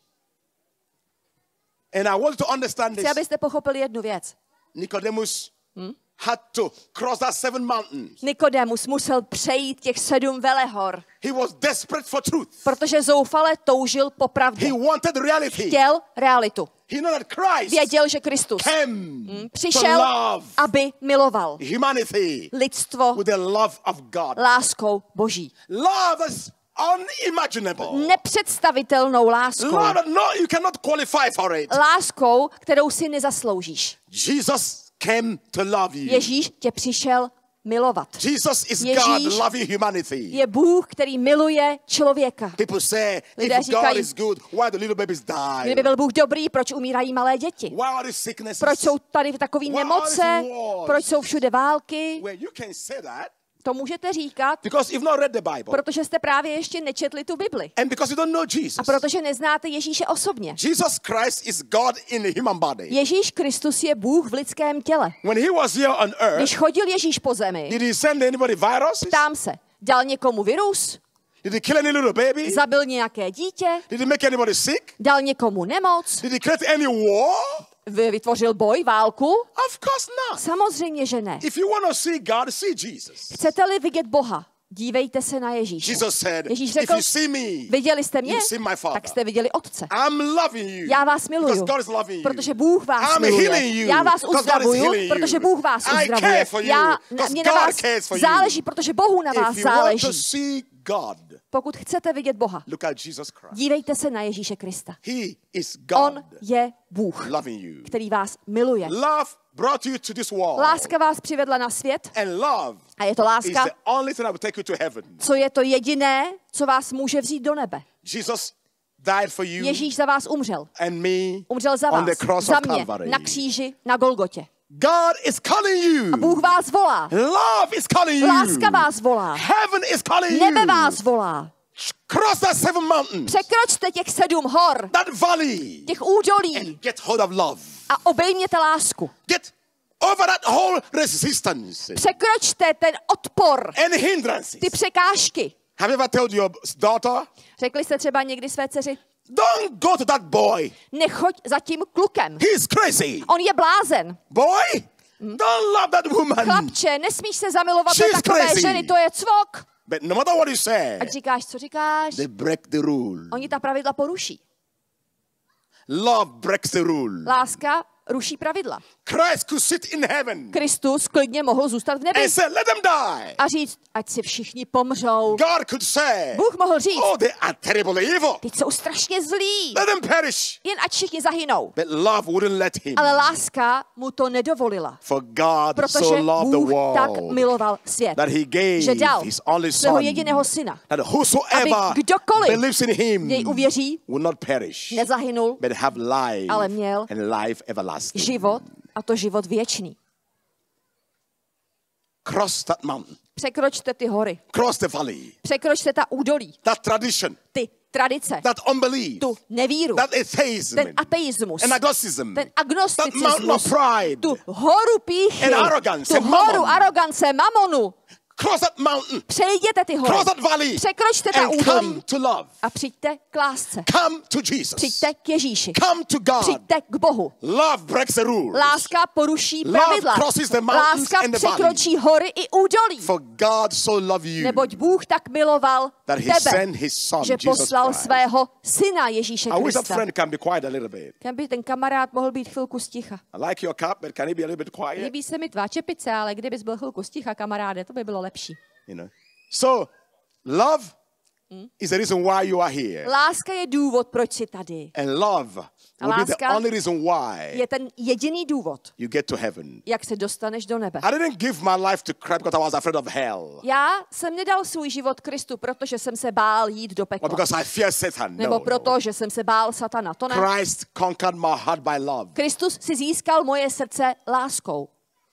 [SPEAKER 2] And I want you to understand
[SPEAKER 1] Chci,
[SPEAKER 2] this.
[SPEAKER 1] abyste pochopili jednu věc.
[SPEAKER 2] Nicodemus had to cross that seven mountains.
[SPEAKER 1] Nikodemus musel přejít těch sedm velehor,
[SPEAKER 2] He was desperate for truth.
[SPEAKER 1] protože zoufale toužil po pravdě.
[SPEAKER 2] He wanted reality.
[SPEAKER 1] Chtěl realitu.
[SPEAKER 2] He knew that Christ
[SPEAKER 1] Věděl, že Kristus
[SPEAKER 2] came
[SPEAKER 1] přišel,
[SPEAKER 2] to love
[SPEAKER 1] aby miloval
[SPEAKER 2] humanity
[SPEAKER 1] lidstvo
[SPEAKER 2] with the love of God.
[SPEAKER 1] láskou Boží.
[SPEAKER 2] Love is unimaginable.
[SPEAKER 1] Nepředstavitelnou láskou.
[SPEAKER 2] Love that no, you cannot qualify for it.
[SPEAKER 1] Láskou, kterou si nezasloužíš.
[SPEAKER 2] Jesus came to love you.
[SPEAKER 1] Ježíš tě přišel milovat.
[SPEAKER 2] Jesus is
[SPEAKER 1] Ježíš
[SPEAKER 2] God loving humanity.
[SPEAKER 1] Je Bůh, který miluje člověka.
[SPEAKER 2] People say,
[SPEAKER 1] Lidé
[SPEAKER 2] if God
[SPEAKER 1] říkají,
[SPEAKER 2] is good, why the little babies die?
[SPEAKER 1] Kdyby byl Bůh dobrý, proč umírají malé děti?
[SPEAKER 2] Why are these sicknesses?
[SPEAKER 1] Proč jsou tady takové
[SPEAKER 2] Why are
[SPEAKER 1] nemoce?
[SPEAKER 2] these wars?
[SPEAKER 1] Proč jsou všude války?
[SPEAKER 2] Well, you can say that
[SPEAKER 1] To můžete říkat,
[SPEAKER 2] because you've not read the Bible.
[SPEAKER 1] protože jste právě ještě nečetli tu Bibli.
[SPEAKER 2] And because you don't know Jesus.
[SPEAKER 1] A protože neznáte Ježíše osobně.
[SPEAKER 2] Jesus Christ is God in the human body.
[SPEAKER 1] Ježíš Kristus je Bůh v lidském těle.
[SPEAKER 2] When he was here on earth,
[SPEAKER 1] Když chodil Ježíš po zemi,
[SPEAKER 2] did he send anybody viruses?
[SPEAKER 1] ptám se, dal někomu virus?
[SPEAKER 2] Did he kill any little baby?
[SPEAKER 1] Zabil nějaké dítě?
[SPEAKER 2] Did he make anybody sick?
[SPEAKER 1] Dal někomu nemoc?
[SPEAKER 2] Did he create any war?
[SPEAKER 1] Vy- Vytvořil boj, válku?
[SPEAKER 2] Of course not.
[SPEAKER 1] Samozřejmě, že ne.
[SPEAKER 2] If you want to see God, see Jesus.
[SPEAKER 1] Chcete-li vidět Boha, dívejte se na Ježíše.
[SPEAKER 2] Jesus said,
[SPEAKER 1] Ježíš
[SPEAKER 2] if
[SPEAKER 1] řekl,
[SPEAKER 2] you see me,
[SPEAKER 1] viděli jste mě,
[SPEAKER 2] you see my Father.
[SPEAKER 1] tak jste viděli Otce.
[SPEAKER 2] I'm loving you.
[SPEAKER 1] Já vás miluju,
[SPEAKER 2] Because God is loving you.
[SPEAKER 1] protože Bůh vás
[SPEAKER 2] I'm healing
[SPEAKER 1] miluje.
[SPEAKER 2] you.
[SPEAKER 1] Já vás
[SPEAKER 2] Because God is
[SPEAKER 1] uzdravuju,
[SPEAKER 2] healing you.
[SPEAKER 1] protože Bůh vás
[SPEAKER 2] I care
[SPEAKER 1] uzdravuje.
[SPEAKER 2] for you.
[SPEAKER 1] Já, na,
[SPEAKER 2] Because
[SPEAKER 1] mě na
[SPEAKER 2] God
[SPEAKER 1] vás
[SPEAKER 2] cares for you.
[SPEAKER 1] záleží, protože Bohu na vás
[SPEAKER 2] If you want
[SPEAKER 1] záleží.
[SPEAKER 2] to see God,
[SPEAKER 1] Pokud chcete vidět Boha,
[SPEAKER 2] look at Jesus Christ.
[SPEAKER 1] dívejte se na Ježíše Krista.
[SPEAKER 2] He is God
[SPEAKER 1] On je Bůh,
[SPEAKER 2] loving you.
[SPEAKER 1] který vás miluje.
[SPEAKER 2] Love brought you to this world.
[SPEAKER 1] Láska vás přivedla na svět
[SPEAKER 2] And love
[SPEAKER 1] a je to
[SPEAKER 2] is
[SPEAKER 1] láska,
[SPEAKER 2] the only thing that will take you to heaven.
[SPEAKER 1] co je to jediné, co vás může vzít do nebe.
[SPEAKER 2] Jesus died for you
[SPEAKER 1] Ježíš za vás umřel.
[SPEAKER 2] and me
[SPEAKER 1] Umřel za
[SPEAKER 2] on
[SPEAKER 1] vás,
[SPEAKER 2] the cross
[SPEAKER 1] za
[SPEAKER 2] of
[SPEAKER 1] mě,
[SPEAKER 2] Calvary.
[SPEAKER 1] na kříži, na Golgotě.
[SPEAKER 2] God is calling you.
[SPEAKER 1] Bůh vás volá.
[SPEAKER 2] Love is calling you.
[SPEAKER 1] Láska vás volá.
[SPEAKER 2] Heaven is calling
[SPEAKER 1] Nebe
[SPEAKER 2] you.
[SPEAKER 1] vás volá.
[SPEAKER 2] Cross that seven mountains,
[SPEAKER 1] Překročte těch sedm hor,
[SPEAKER 2] that valley,
[SPEAKER 1] těch údolí
[SPEAKER 2] and get hold of love.
[SPEAKER 1] a obejměte lásku.
[SPEAKER 2] Get over that whole resistance
[SPEAKER 1] Překročte ten odpor,
[SPEAKER 2] and hindrances.
[SPEAKER 1] ty překážky.
[SPEAKER 2] Have you ever told your daughter,
[SPEAKER 1] Řekli jste třeba někdy své dceři,
[SPEAKER 2] don't go to that boy.
[SPEAKER 1] nechoď za tím klukem.
[SPEAKER 2] He's crazy.
[SPEAKER 1] On je blázen.
[SPEAKER 2] Boy, don't love that woman.
[SPEAKER 1] Chlapče, nesmíš se zamilovat do
[SPEAKER 2] She's
[SPEAKER 1] takové
[SPEAKER 2] crazy.
[SPEAKER 1] ženy, to je cvok.
[SPEAKER 2] But no matter what you say,
[SPEAKER 1] Ať říkáš, co říkáš,
[SPEAKER 2] they break the rule.
[SPEAKER 1] oni ta pravidla poruší.
[SPEAKER 2] Love breaks the rule.
[SPEAKER 1] Láska ruší pravidla.
[SPEAKER 2] Christ could sit in heaven
[SPEAKER 1] Kristus klidně mohl zůstat v nebi
[SPEAKER 2] and say, let them die.
[SPEAKER 1] a říct, ať si všichni pomřou.
[SPEAKER 2] God could say,
[SPEAKER 1] Bůh mohl říct,
[SPEAKER 2] oh, they are terribly evil.
[SPEAKER 1] teď jsou strašně zlí,
[SPEAKER 2] Let them perish.
[SPEAKER 1] jen ať všichni zahynou.
[SPEAKER 2] But love wouldn't let him.
[SPEAKER 1] Ale láska mu to nedovolila,
[SPEAKER 2] For God
[SPEAKER 1] protože
[SPEAKER 2] so loved the
[SPEAKER 1] Bůh tak
[SPEAKER 2] world
[SPEAKER 1] miloval svět,
[SPEAKER 2] that he gave
[SPEAKER 1] že dal
[SPEAKER 2] his only
[SPEAKER 1] svého
[SPEAKER 2] son,
[SPEAKER 1] jediného syna,
[SPEAKER 2] that whosoever
[SPEAKER 1] aby kdokoliv
[SPEAKER 2] believes in him
[SPEAKER 1] v něj uvěří,
[SPEAKER 2] will not perish,
[SPEAKER 1] nezahynul,
[SPEAKER 2] but have life
[SPEAKER 1] ale měl
[SPEAKER 2] and life everlasting.
[SPEAKER 1] život, a to život věčný.
[SPEAKER 2] Cross that mountain.
[SPEAKER 1] Překročte ty hory,
[SPEAKER 2] Cross the valley.
[SPEAKER 1] překročte ta údolí,
[SPEAKER 2] That tradition.
[SPEAKER 1] ty tradice,
[SPEAKER 2] That unbelief.
[SPEAKER 1] tu nevíru,
[SPEAKER 2] That atheism.
[SPEAKER 1] ten ateismus,
[SPEAKER 2] And agnosticism.
[SPEAKER 1] ten
[SPEAKER 2] That mountain
[SPEAKER 1] agnosticismus,
[SPEAKER 2] of pride.
[SPEAKER 1] tu horu píchy,
[SPEAKER 2] And arrogance
[SPEAKER 1] tu
[SPEAKER 2] and
[SPEAKER 1] horu
[SPEAKER 2] mammon.
[SPEAKER 1] arogance, mamonu.
[SPEAKER 2] Cross that mountain.
[SPEAKER 1] Přejděte ty hory.
[SPEAKER 2] Cross that valley.
[SPEAKER 1] Překročte ta
[SPEAKER 2] And
[SPEAKER 1] údolí.
[SPEAKER 2] come to love.
[SPEAKER 1] A přijďte k lásce.
[SPEAKER 2] Come to Jesus.
[SPEAKER 1] Přijďte k Ježíši.
[SPEAKER 2] Come to God.
[SPEAKER 1] Přijďte k Bohu.
[SPEAKER 2] Love breaks the rules.
[SPEAKER 1] Láska poruší
[SPEAKER 2] Love
[SPEAKER 1] pravidla.
[SPEAKER 2] crosses the mountains
[SPEAKER 1] Láska
[SPEAKER 2] and the valley.
[SPEAKER 1] překročí hory i údolí.
[SPEAKER 2] For God so loved you
[SPEAKER 1] Neboť Bůh tak miloval
[SPEAKER 2] that he
[SPEAKER 1] tebe,
[SPEAKER 2] sent his son,
[SPEAKER 1] že
[SPEAKER 2] Jesus
[SPEAKER 1] poslal
[SPEAKER 2] Christ.
[SPEAKER 1] svého syna Ježíše
[SPEAKER 2] I wish that
[SPEAKER 1] Krista.
[SPEAKER 2] friend can be quiet a little bit.
[SPEAKER 1] Kam by ten kamarád mohl být chvilku sticha.
[SPEAKER 2] I like your cap, but can he be a little bit quiet?
[SPEAKER 1] Líbí se mi tvá čepice, ale kdybys byl chvilku sticha, kamaráde, to by bylo lepší.
[SPEAKER 2] You know. So, love is the reason why you are here.
[SPEAKER 1] Láska je důvod, proč jsi tady.
[SPEAKER 2] And love will be the
[SPEAKER 1] láska
[SPEAKER 2] only reason why
[SPEAKER 1] Je ten jediný důvod,
[SPEAKER 2] you get to heaven.
[SPEAKER 1] jak se dostaneš do nebe.
[SPEAKER 2] I didn't give my life to Christ because I was afraid of hell.
[SPEAKER 1] Já jsem nedal svůj život Kristu, protože jsem se bál jít do
[SPEAKER 2] Or
[SPEAKER 1] pekla.
[SPEAKER 2] because I fear Satan.
[SPEAKER 1] Nebo
[SPEAKER 2] No,
[SPEAKER 1] proto,
[SPEAKER 2] no.
[SPEAKER 1] že jsem se bál satana. To ne.
[SPEAKER 2] Christ conquered my heart by love.
[SPEAKER 1] Kristus si získal moje srdce láskou.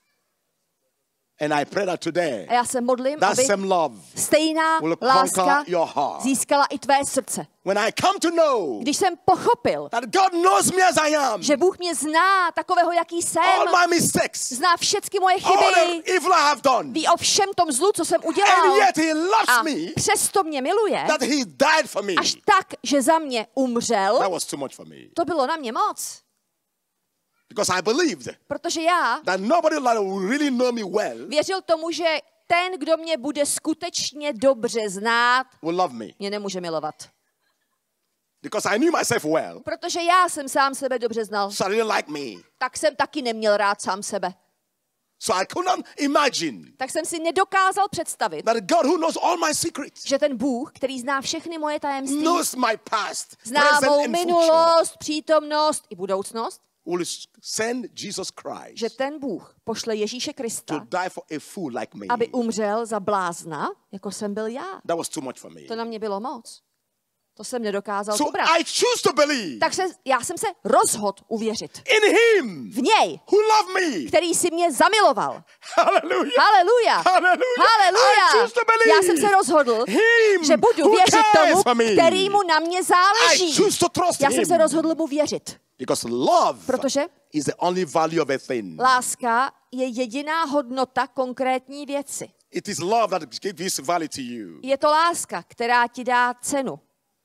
[SPEAKER 2] And I pray that today,
[SPEAKER 1] A já se modlím,
[SPEAKER 2] that
[SPEAKER 1] aby
[SPEAKER 2] same love
[SPEAKER 1] stejná
[SPEAKER 2] will
[SPEAKER 1] láska
[SPEAKER 2] conquer your heart.
[SPEAKER 1] získala i tvé srdce.
[SPEAKER 2] When I come to know
[SPEAKER 1] Když jsem pochopil,
[SPEAKER 2] that God knows me as I am,
[SPEAKER 1] že Bůh mě zná takového, jaký jsem,
[SPEAKER 2] all my mistakes,
[SPEAKER 1] zná všechny moje
[SPEAKER 2] all
[SPEAKER 1] chyby,
[SPEAKER 2] the evil I have done,
[SPEAKER 1] ví o všem tom zlu, co jsem
[SPEAKER 2] and
[SPEAKER 1] udělal,
[SPEAKER 2] yet he loves
[SPEAKER 1] a
[SPEAKER 2] me,
[SPEAKER 1] přesto mě miluje,
[SPEAKER 2] that he died for me.
[SPEAKER 1] až tak, že za mě umřel,
[SPEAKER 2] That was too much for me.
[SPEAKER 1] to bylo na mě moc.
[SPEAKER 2] Because I believed
[SPEAKER 1] Protože já
[SPEAKER 2] that nobody like will really know me well
[SPEAKER 1] věřil tomu, že ten, kdo mě bude skutečně dobře znát,
[SPEAKER 2] will love me.
[SPEAKER 1] mě nemůže milovat.
[SPEAKER 2] Because I knew myself well,
[SPEAKER 1] Protože já jsem sám sebe dobře znal,
[SPEAKER 2] so I didn't like me.
[SPEAKER 1] tak jsem taky neměl rád sám sebe.
[SPEAKER 2] So I could not imagine
[SPEAKER 1] Tak jsem si nedokázal představit,
[SPEAKER 2] that God who knows all my secrets,
[SPEAKER 1] že ten Bůh, který zná všechny moje tajemství,
[SPEAKER 2] knows my past,
[SPEAKER 1] zná
[SPEAKER 2] present
[SPEAKER 1] mou
[SPEAKER 2] and future,
[SPEAKER 1] minulost, přítomnost i budoucnost,
[SPEAKER 2] will send Jesus Christ
[SPEAKER 1] že ten Bůh pošle Ježíše
[SPEAKER 2] to
[SPEAKER 1] Krista,
[SPEAKER 2] die for a fool like me.
[SPEAKER 1] aby umřel za blázna, jako jsem byl já.
[SPEAKER 2] That was too much for me.
[SPEAKER 1] To na mě bylo moc. To jsem nedokázal
[SPEAKER 2] So
[SPEAKER 1] pobrat.
[SPEAKER 2] I choose to believe
[SPEAKER 1] Tak se, já jsem se rozhodl uvěřit
[SPEAKER 2] in him
[SPEAKER 1] v něj,
[SPEAKER 2] who loved me.
[SPEAKER 1] který si mě zamiloval.
[SPEAKER 2] Hallelujah.
[SPEAKER 1] Haleluja!
[SPEAKER 2] Hallelujah. I
[SPEAKER 1] Haleluja!
[SPEAKER 2] choose to believe
[SPEAKER 1] Já jsem se rozhodl,
[SPEAKER 2] him
[SPEAKER 1] že budu
[SPEAKER 2] who
[SPEAKER 1] věřit
[SPEAKER 2] cares
[SPEAKER 1] tomu,
[SPEAKER 2] for me.
[SPEAKER 1] který mu na mě
[SPEAKER 2] I
[SPEAKER 1] záleží.
[SPEAKER 2] choose to trust
[SPEAKER 1] Já jsem
[SPEAKER 2] him.
[SPEAKER 1] se rozhodl mu věřit,
[SPEAKER 2] Because love
[SPEAKER 1] protože
[SPEAKER 2] is the only value of a thing.
[SPEAKER 1] láska je jediná hodnota konkrétní věci.
[SPEAKER 2] It is love that gives value to you.
[SPEAKER 1] Je to láska, která ti dá cenu.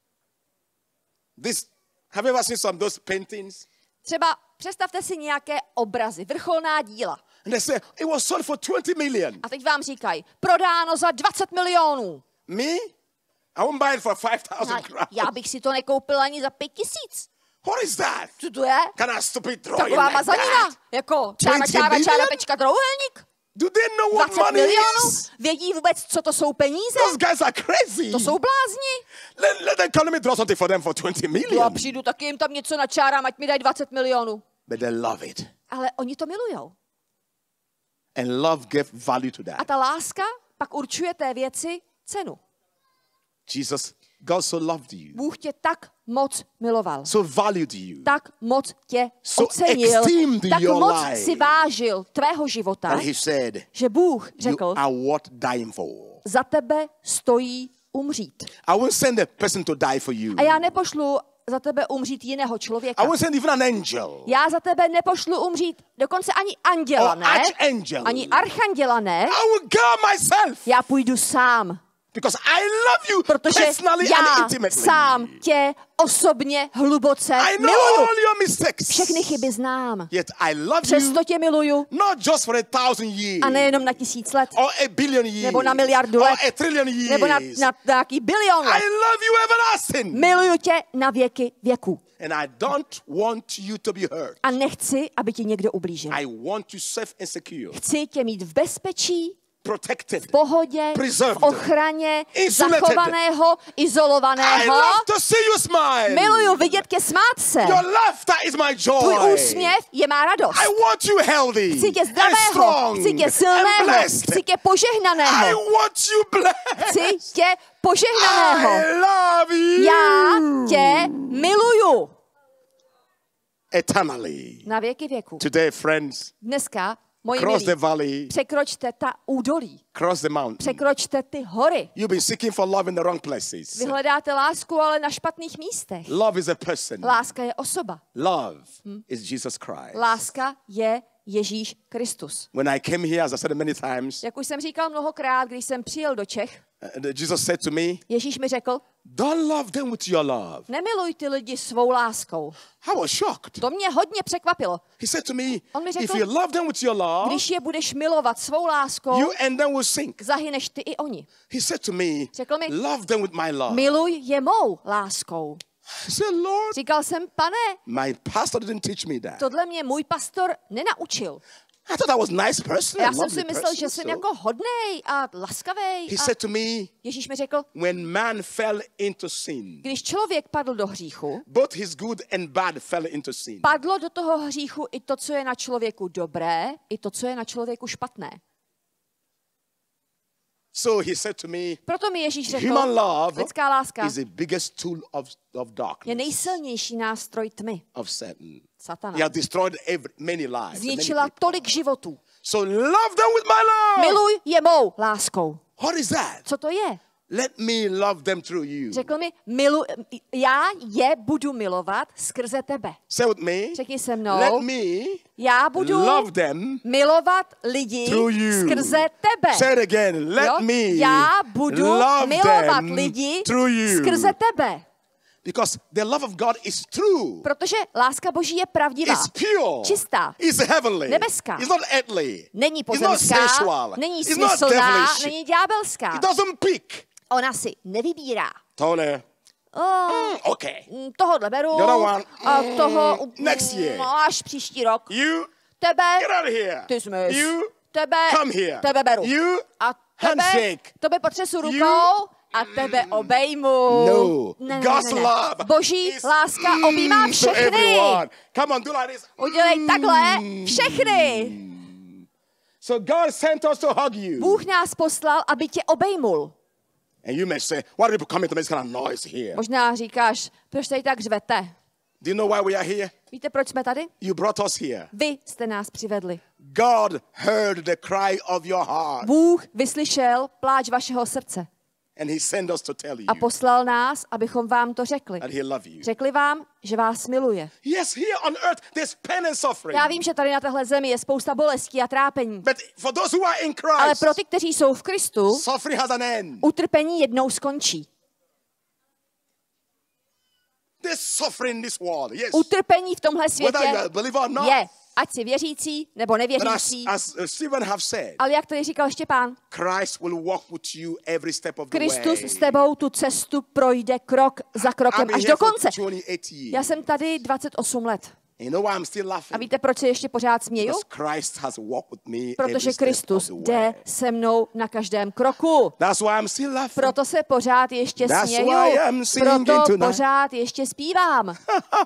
[SPEAKER 2] This, have you ever seen some of those paintings?
[SPEAKER 1] Třeba představte si nějaké obrazy, vrcholná díla.
[SPEAKER 2] And they say, it was sold for twenty million.
[SPEAKER 1] A teď vám říkají, prodáno za dvacet milionů.
[SPEAKER 2] Me? I won't buy it for five thousand
[SPEAKER 1] A
[SPEAKER 2] crowns.
[SPEAKER 1] já bych si to nekoupil ani za pět tisíc.
[SPEAKER 2] What is that?
[SPEAKER 1] Co to je?
[SPEAKER 2] Can I stupid drawing
[SPEAKER 1] Taková
[SPEAKER 2] like
[SPEAKER 1] mazanina.
[SPEAKER 2] that?
[SPEAKER 1] Jako čára,
[SPEAKER 2] twenty
[SPEAKER 1] čára, čára,
[SPEAKER 2] million?
[SPEAKER 1] tečka, trouhelník.
[SPEAKER 2] Do they know what
[SPEAKER 1] dvacet
[SPEAKER 2] money
[SPEAKER 1] milionů.
[SPEAKER 2] is?
[SPEAKER 1] Vědí vůbec, co to jsou peníze?
[SPEAKER 2] Those guys are crazy.
[SPEAKER 1] To jsou blázni.
[SPEAKER 2] Let, let the economy draw something for them for twenty
[SPEAKER 1] Já
[SPEAKER 2] million.
[SPEAKER 1] přijdu, taky jim tam něco načárám, ať mi dají dvacet milionů.
[SPEAKER 2] But they love it.
[SPEAKER 1] Ale oni to milujou.
[SPEAKER 2] And love gave value to
[SPEAKER 1] A
[SPEAKER 2] that.
[SPEAKER 1] ta láska pak určuje té věci cenu.
[SPEAKER 2] Jesus, God so loved you,
[SPEAKER 1] Bůh tě tak moc miloval.
[SPEAKER 2] so valued you,
[SPEAKER 1] Tak moc tě
[SPEAKER 2] So
[SPEAKER 1] ocenil.
[SPEAKER 2] esteemed
[SPEAKER 1] Tak
[SPEAKER 2] your
[SPEAKER 1] moc
[SPEAKER 2] life.
[SPEAKER 1] si vážil tvého života,
[SPEAKER 2] and he said,
[SPEAKER 1] že Bůh
[SPEAKER 2] you
[SPEAKER 1] řekl,
[SPEAKER 2] are worth dying for.
[SPEAKER 1] za tebe stojí umřít.
[SPEAKER 2] I won't send a person to die for you.
[SPEAKER 1] A já nepošlu za tebe umřít jiného člověka.
[SPEAKER 2] I won't send even an angel.
[SPEAKER 1] Já za tebe nepošlu umřít dokonce ani anděla,
[SPEAKER 2] Or
[SPEAKER 1] ne?
[SPEAKER 2] archangel.
[SPEAKER 1] Ani archanděla, ne?
[SPEAKER 2] I will go myself.
[SPEAKER 1] Já půjdu sám,
[SPEAKER 2] Because I love you
[SPEAKER 1] protože
[SPEAKER 2] personally and
[SPEAKER 1] já
[SPEAKER 2] intimately.
[SPEAKER 1] sám tě osobně hluboce
[SPEAKER 2] I know
[SPEAKER 1] miluju.
[SPEAKER 2] all your mistakes.
[SPEAKER 1] Všechny chyby znám.
[SPEAKER 2] Yet I love you
[SPEAKER 1] Přesto tě miluju
[SPEAKER 2] not just for a thousand years.
[SPEAKER 1] a nejenom na tisíc let,
[SPEAKER 2] Or a billion years.
[SPEAKER 1] nebo na miliardu let,
[SPEAKER 2] Or a trillion years.
[SPEAKER 1] nebo na, na, na nějaký bilion let.
[SPEAKER 2] I love you everlasting.
[SPEAKER 1] Miluju tě na věky věků.
[SPEAKER 2] And I don't want you to be hurt.
[SPEAKER 1] A nechci, aby ti někdo ublížil.
[SPEAKER 2] I want you safe and secure.
[SPEAKER 1] Chci tě mít v bezpečí,
[SPEAKER 2] Protected.
[SPEAKER 1] v pohodě,
[SPEAKER 2] Preserved.
[SPEAKER 1] v ochraně,
[SPEAKER 2] Insulated.
[SPEAKER 1] zachovaného,
[SPEAKER 2] I
[SPEAKER 1] izolovaného.
[SPEAKER 2] love to see you smile.
[SPEAKER 1] Miluju vidět tě smát se.
[SPEAKER 2] Your laughter is my
[SPEAKER 1] Tvůj
[SPEAKER 2] joy.
[SPEAKER 1] úsměv je má radost.
[SPEAKER 2] I want you healthy.
[SPEAKER 1] Chci tě
[SPEAKER 2] and
[SPEAKER 1] zdravého,
[SPEAKER 2] strong
[SPEAKER 1] chci tě
[SPEAKER 2] and
[SPEAKER 1] silného,
[SPEAKER 2] blessed.
[SPEAKER 1] chci tě
[SPEAKER 2] I
[SPEAKER 1] požehnaného.
[SPEAKER 2] want you blessed.
[SPEAKER 1] Chci tě požehnaného.
[SPEAKER 2] I love you.
[SPEAKER 1] Já tě miluju.
[SPEAKER 2] Eternally.
[SPEAKER 1] Na věky věku.
[SPEAKER 2] Today, friends,
[SPEAKER 1] Dneska, moji
[SPEAKER 2] cross the
[SPEAKER 1] milí,
[SPEAKER 2] valley,
[SPEAKER 1] překročte ta údolí.
[SPEAKER 2] cross the mountain.
[SPEAKER 1] Překročte ty hory.
[SPEAKER 2] You've been seeking for love in the wrong places.
[SPEAKER 1] Vy hledáte lásku, ale na špatných místech.
[SPEAKER 2] Love is a person.
[SPEAKER 1] Láska je osoba.
[SPEAKER 2] Love is Jesus Christ.
[SPEAKER 1] Láska je Ježíš Kristus.
[SPEAKER 2] When I came here, as I said many times,
[SPEAKER 1] Jak už jsem říkal mnohokrát, když jsem přijel do Čech,
[SPEAKER 2] uh, Jesus said to me,
[SPEAKER 1] Ježíš mi řekl,
[SPEAKER 2] don't love them with your love.
[SPEAKER 1] nemiluj ty lidi svou láskou.
[SPEAKER 2] I was shocked.
[SPEAKER 1] To mě hodně překvapilo.
[SPEAKER 2] He said to me,
[SPEAKER 1] On mi řekl,
[SPEAKER 2] if you love them with your love,
[SPEAKER 1] když je budeš milovat svou láskou,
[SPEAKER 2] you and them will sink.
[SPEAKER 1] zahyneš ty i oni.
[SPEAKER 2] He said to me,
[SPEAKER 1] Řekl mi,
[SPEAKER 2] love them with my love.
[SPEAKER 1] Miluj je mou láskou.
[SPEAKER 2] I said, Lord,
[SPEAKER 1] Říkal jsem, pane,
[SPEAKER 2] my pastor didn't teach me that.
[SPEAKER 1] tohle mě můj pastor nenaučil.
[SPEAKER 2] I thought I was a nice person.
[SPEAKER 1] A já
[SPEAKER 2] a
[SPEAKER 1] jsem
[SPEAKER 2] lovely
[SPEAKER 1] si myslel,
[SPEAKER 2] person,
[SPEAKER 1] že jsem
[SPEAKER 2] so.
[SPEAKER 1] jako hodnej a laskavej.
[SPEAKER 2] He
[SPEAKER 1] A
[SPEAKER 2] said to me,
[SPEAKER 1] Ježíš mi řekl,
[SPEAKER 2] when man fell into sin,
[SPEAKER 1] když člověk padl do hříchu,
[SPEAKER 2] both his good and bad fell into sin.
[SPEAKER 1] padlo do toho hříchu i to, co je na člověku dobré, i to, co je na člověku špatné.
[SPEAKER 2] So he said to me,
[SPEAKER 1] Proto mi Ježíš řekl,
[SPEAKER 2] human love
[SPEAKER 1] lidská láska
[SPEAKER 2] is the biggest tool of, of
[SPEAKER 1] je
[SPEAKER 2] darkness,
[SPEAKER 1] nejsilnější nástroj tmy,
[SPEAKER 2] of Satan.
[SPEAKER 1] satana.
[SPEAKER 2] He has destroyed every, many lives. and many
[SPEAKER 1] Zničila
[SPEAKER 2] people.
[SPEAKER 1] tolik životů.
[SPEAKER 2] So love them with my love.
[SPEAKER 1] Miluj je mou láskou.
[SPEAKER 2] What is that?
[SPEAKER 1] Co to je?
[SPEAKER 2] Let me love them through you.
[SPEAKER 1] Řekl mi, milu, já je budu milovat skrze tebe.
[SPEAKER 2] Say with me.
[SPEAKER 1] Řekni se mnou,
[SPEAKER 2] Let me
[SPEAKER 1] já budu
[SPEAKER 2] love them
[SPEAKER 1] milovat lidi
[SPEAKER 2] through you.
[SPEAKER 1] skrze tebe.
[SPEAKER 2] Say it again. Let
[SPEAKER 1] Jo?
[SPEAKER 2] me
[SPEAKER 1] Já budu
[SPEAKER 2] love
[SPEAKER 1] milovat
[SPEAKER 2] them
[SPEAKER 1] lidi
[SPEAKER 2] through you.
[SPEAKER 1] skrze tebe.
[SPEAKER 2] Because the love of God is true.
[SPEAKER 1] Protože láska Boží je pravdivá.
[SPEAKER 2] It's pure.
[SPEAKER 1] Čistá.
[SPEAKER 2] It's heavenly.
[SPEAKER 1] Nebeská.
[SPEAKER 2] It's not earthly.
[SPEAKER 1] Není
[SPEAKER 2] It's not
[SPEAKER 1] pozemská,
[SPEAKER 2] sensual.
[SPEAKER 1] není
[SPEAKER 2] It's not
[SPEAKER 1] smyslná,
[SPEAKER 2] devilish.
[SPEAKER 1] není ďábelská.
[SPEAKER 2] It doesn't pick.
[SPEAKER 1] Ona si nevybírá.
[SPEAKER 2] Tony.
[SPEAKER 1] Oh,
[SPEAKER 2] Mm, okay.
[SPEAKER 1] mm, tohodle beru
[SPEAKER 2] The other one,
[SPEAKER 1] a
[SPEAKER 2] mm,
[SPEAKER 1] toho
[SPEAKER 2] next year.
[SPEAKER 1] no, až příští rok.
[SPEAKER 2] You
[SPEAKER 1] Tebe,
[SPEAKER 2] get out of here.
[SPEAKER 1] ty smys.
[SPEAKER 2] You
[SPEAKER 1] Tebe,
[SPEAKER 2] come here.
[SPEAKER 1] tebe beru.
[SPEAKER 2] You
[SPEAKER 1] A tebe,
[SPEAKER 2] handshake.
[SPEAKER 1] tebe potřesu rukou
[SPEAKER 2] You-
[SPEAKER 1] a tebe obejmu.
[SPEAKER 2] No.
[SPEAKER 1] Ne, ne,
[SPEAKER 2] God's
[SPEAKER 1] ne, ne.
[SPEAKER 2] love
[SPEAKER 1] Boží
[SPEAKER 2] is,
[SPEAKER 1] láska
[SPEAKER 2] mm,
[SPEAKER 1] objímá
[SPEAKER 2] to
[SPEAKER 1] všechny.
[SPEAKER 2] everyone. Come on, do like this.
[SPEAKER 1] Udělej takhle všechny.
[SPEAKER 2] So God sent us to hug you.
[SPEAKER 1] Bůh nás poslal, aby tě obejmul.
[SPEAKER 2] And you may say, why do people come into this kind of noise here?
[SPEAKER 1] Možná říkáš, proč tady tak řvete?
[SPEAKER 2] Do you know why we are here?
[SPEAKER 1] Víte, proč jsme tady?
[SPEAKER 2] You brought us here.
[SPEAKER 1] Vy jste nás přivedli.
[SPEAKER 2] God heard the cry of your heart.
[SPEAKER 1] Bůh vyslyšel pláč vašeho srdce
[SPEAKER 2] And he sent us to tell you
[SPEAKER 1] a poslal nás, abychom vám to řekli.
[SPEAKER 2] that he loves you.
[SPEAKER 1] Řekli vám, že vás miluje.
[SPEAKER 2] Yes, here on earth there's pain and suffering.
[SPEAKER 1] Já vím, že tady na téhle zemi je spousta bolestí a trápení.
[SPEAKER 2] But for those who are in
[SPEAKER 1] Ale
[SPEAKER 2] Christ,
[SPEAKER 1] pro ty, kteří jsou v Kristu,
[SPEAKER 2] suffering has an end.
[SPEAKER 1] utrpení jednou skončí.
[SPEAKER 2] There's suffering in this world, yes.
[SPEAKER 1] Utrpení v tomhle
[SPEAKER 2] Whether you're a
[SPEAKER 1] světě
[SPEAKER 2] believer or not.
[SPEAKER 1] je, ať si věřící nebo
[SPEAKER 2] But as,
[SPEAKER 1] nevěřící.
[SPEAKER 2] as uh, Stephen have said,
[SPEAKER 1] Ale jak tady říkal Štěpán,
[SPEAKER 2] Christ will walk with you every step of the
[SPEAKER 1] Kristus
[SPEAKER 2] way.
[SPEAKER 1] s tebou tu cestu projde krok za krokem
[SPEAKER 2] I've been
[SPEAKER 1] až
[SPEAKER 2] here
[SPEAKER 1] do
[SPEAKER 2] for
[SPEAKER 1] konce.
[SPEAKER 2] twenty-eight years.
[SPEAKER 1] Já jsem tady dvacet osm let.
[SPEAKER 2] You know why I'm still
[SPEAKER 1] A
[SPEAKER 2] laughing?
[SPEAKER 1] víte, proč se ještě pořád směju?
[SPEAKER 2] Because Christ has walked with me every
[SPEAKER 1] Protože
[SPEAKER 2] step
[SPEAKER 1] Kristus
[SPEAKER 2] of the
[SPEAKER 1] jde
[SPEAKER 2] way.
[SPEAKER 1] se mnou na každém kroku.
[SPEAKER 2] That's why I'm still laughing.
[SPEAKER 1] Proto se pořád ještě
[SPEAKER 2] That's
[SPEAKER 1] směju.
[SPEAKER 2] why I'm singing
[SPEAKER 1] Proto
[SPEAKER 2] tonight.
[SPEAKER 1] pořád ještě zpívám.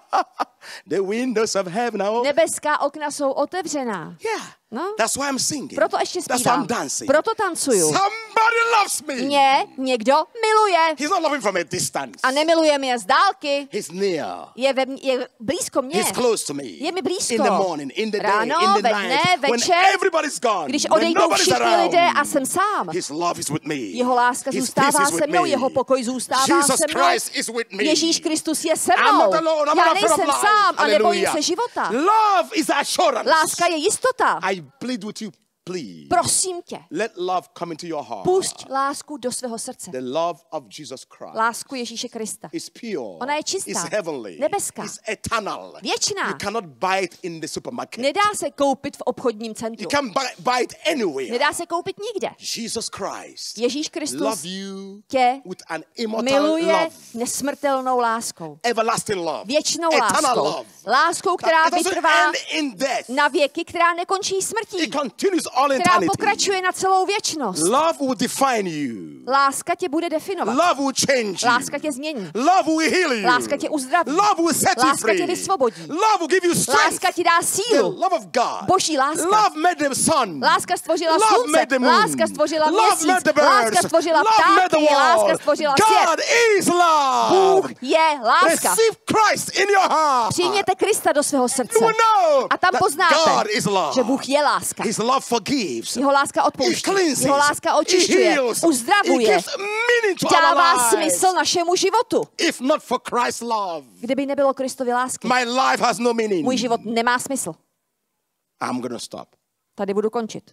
[SPEAKER 2] The windows of heaven are open.
[SPEAKER 1] Nebeská okna jsou otevřená.
[SPEAKER 2] Yeah.
[SPEAKER 1] No.
[SPEAKER 2] That's why I'm singing.
[SPEAKER 1] Proto ještě
[SPEAKER 2] That's why
[SPEAKER 1] zpívám.
[SPEAKER 2] I'm dancing.
[SPEAKER 1] Proto tancuju.
[SPEAKER 2] Somebody loves me.
[SPEAKER 1] Mě někdo miluje.
[SPEAKER 2] He's not loving from a distance.
[SPEAKER 1] A nemiluje mě z dálky.
[SPEAKER 2] He's near.
[SPEAKER 1] Je, ve, je blízko mě.
[SPEAKER 2] He's close to me.
[SPEAKER 1] Je mi blízko.
[SPEAKER 2] In the morning, in the day,
[SPEAKER 1] Ráno,
[SPEAKER 2] in the
[SPEAKER 1] ve
[SPEAKER 2] night.
[SPEAKER 1] dne,
[SPEAKER 2] When
[SPEAKER 1] večer,
[SPEAKER 2] everybody's gone.
[SPEAKER 1] když
[SPEAKER 2] When
[SPEAKER 1] odejdou
[SPEAKER 2] nobody's
[SPEAKER 1] všichni
[SPEAKER 2] around.
[SPEAKER 1] lidé a jsem sám.
[SPEAKER 2] His love is with me.
[SPEAKER 1] Jeho láska
[SPEAKER 2] His
[SPEAKER 1] zůstává
[SPEAKER 2] peace is with
[SPEAKER 1] se mnou,
[SPEAKER 2] me.
[SPEAKER 1] jeho pokoj zůstává
[SPEAKER 2] Jesus
[SPEAKER 1] se mnou.
[SPEAKER 2] Christ is with me.
[SPEAKER 1] Ježíš Kristus je se
[SPEAKER 2] I'm
[SPEAKER 1] mnou.
[SPEAKER 2] not alone. I'm
[SPEAKER 1] Já
[SPEAKER 2] not afraid of
[SPEAKER 1] nejsem
[SPEAKER 2] life.
[SPEAKER 1] sám a nebojím
[SPEAKER 2] Hallelujah.
[SPEAKER 1] se života.
[SPEAKER 2] Love is assurance.
[SPEAKER 1] Láska je jistota.
[SPEAKER 2] I plead with you, please.
[SPEAKER 1] Prosím tě,
[SPEAKER 2] Let love come into your heart.
[SPEAKER 1] pusť lásku do svého srdce.
[SPEAKER 2] The love of Jesus Christ
[SPEAKER 1] Lásku Ježíše Krista.
[SPEAKER 2] is pure.
[SPEAKER 1] Ona je čistá,
[SPEAKER 2] It's heavenly.
[SPEAKER 1] nebeská,
[SPEAKER 2] It's eternal.
[SPEAKER 1] věčná.
[SPEAKER 2] You cannot buy it in the supermarket.
[SPEAKER 1] Nedá se koupit v obchodním centru.
[SPEAKER 2] You can buy, buy it anywhere.
[SPEAKER 1] Nedá se koupit nikde.
[SPEAKER 2] Jesus Christ
[SPEAKER 1] Ježíš Kristus
[SPEAKER 2] love you
[SPEAKER 1] tě
[SPEAKER 2] with an immortal
[SPEAKER 1] miluje
[SPEAKER 2] love.
[SPEAKER 1] nesmrtelnou láskou.
[SPEAKER 2] Everlasting love.
[SPEAKER 1] Věčnou
[SPEAKER 2] Eternal
[SPEAKER 1] láskou.
[SPEAKER 2] love.
[SPEAKER 1] Láskou, která
[SPEAKER 2] That doesn't
[SPEAKER 1] vytrvá
[SPEAKER 2] end in death.
[SPEAKER 1] na věky, která nekončí smrtí.
[SPEAKER 2] It continues all
[SPEAKER 1] Která
[SPEAKER 2] eternity.
[SPEAKER 1] pokračuje na celou věčnost.
[SPEAKER 2] Love will define you.
[SPEAKER 1] Láska tě bude definovat.
[SPEAKER 2] Love will change you.
[SPEAKER 1] Láska tě změní.
[SPEAKER 2] Love will heal you.
[SPEAKER 1] Láska tě uzdraví.
[SPEAKER 2] Love will set you
[SPEAKER 1] Láska tě
[SPEAKER 2] free.
[SPEAKER 1] vysvobodí.
[SPEAKER 2] Love will give you strength.
[SPEAKER 1] Láska ti dá
[SPEAKER 2] The
[SPEAKER 1] sílu.
[SPEAKER 2] love of God.
[SPEAKER 1] Boží láska.
[SPEAKER 2] Love made the sun.
[SPEAKER 1] Láska stvořila
[SPEAKER 2] Love
[SPEAKER 1] slunce.
[SPEAKER 2] made the moon.
[SPEAKER 1] Láska stvořila
[SPEAKER 2] Love
[SPEAKER 1] měsíc.
[SPEAKER 2] made the birds.
[SPEAKER 1] Láska stvořila
[SPEAKER 2] Love made the
[SPEAKER 1] ptáky.
[SPEAKER 2] world.
[SPEAKER 1] Láska stvořila
[SPEAKER 2] God
[SPEAKER 1] svět.
[SPEAKER 2] is love.
[SPEAKER 1] Bůh je láska.
[SPEAKER 2] Receive Christ in your heart.
[SPEAKER 1] Přijměte Krista do svého srdce.
[SPEAKER 2] You will know
[SPEAKER 1] A tam
[SPEAKER 2] that
[SPEAKER 1] poznáte,
[SPEAKER 2] God is love.
[SPEAKER 1] že Bůh je láska.
[SPEAKER 2] His love forgives.
[SPEAKER 1] Jeho láska
[SPEAKER 2] He
[SPEAKER 1] odpouští.
[SPEAKER 2] cleanses.
[SPEAKER 1] Jeho láska
[SPEAKER 2] He
[SPEAKER 1] očišťuje.
[SPEAKER 2] heals. He
[SPEAKER 1] Uzdravuje.
[SPEAKER 2] gives meaning to our
[SPEAKER 1] Dává
[SPEAKER 2] lives.
[SPEAKER 1] smysl našemu životu.
[SPEAKER 2] If not for Christ's love,
[SPEAKER 1] Kdyby nebylo Kristovy lásky,
[SPEAKER 2] my life has no meaning.
[SPEAKER 1] můj život nemá smysl.
[SPEAKER 2] I'm going to stop.
[SPEAKER 1] Tady budu končit.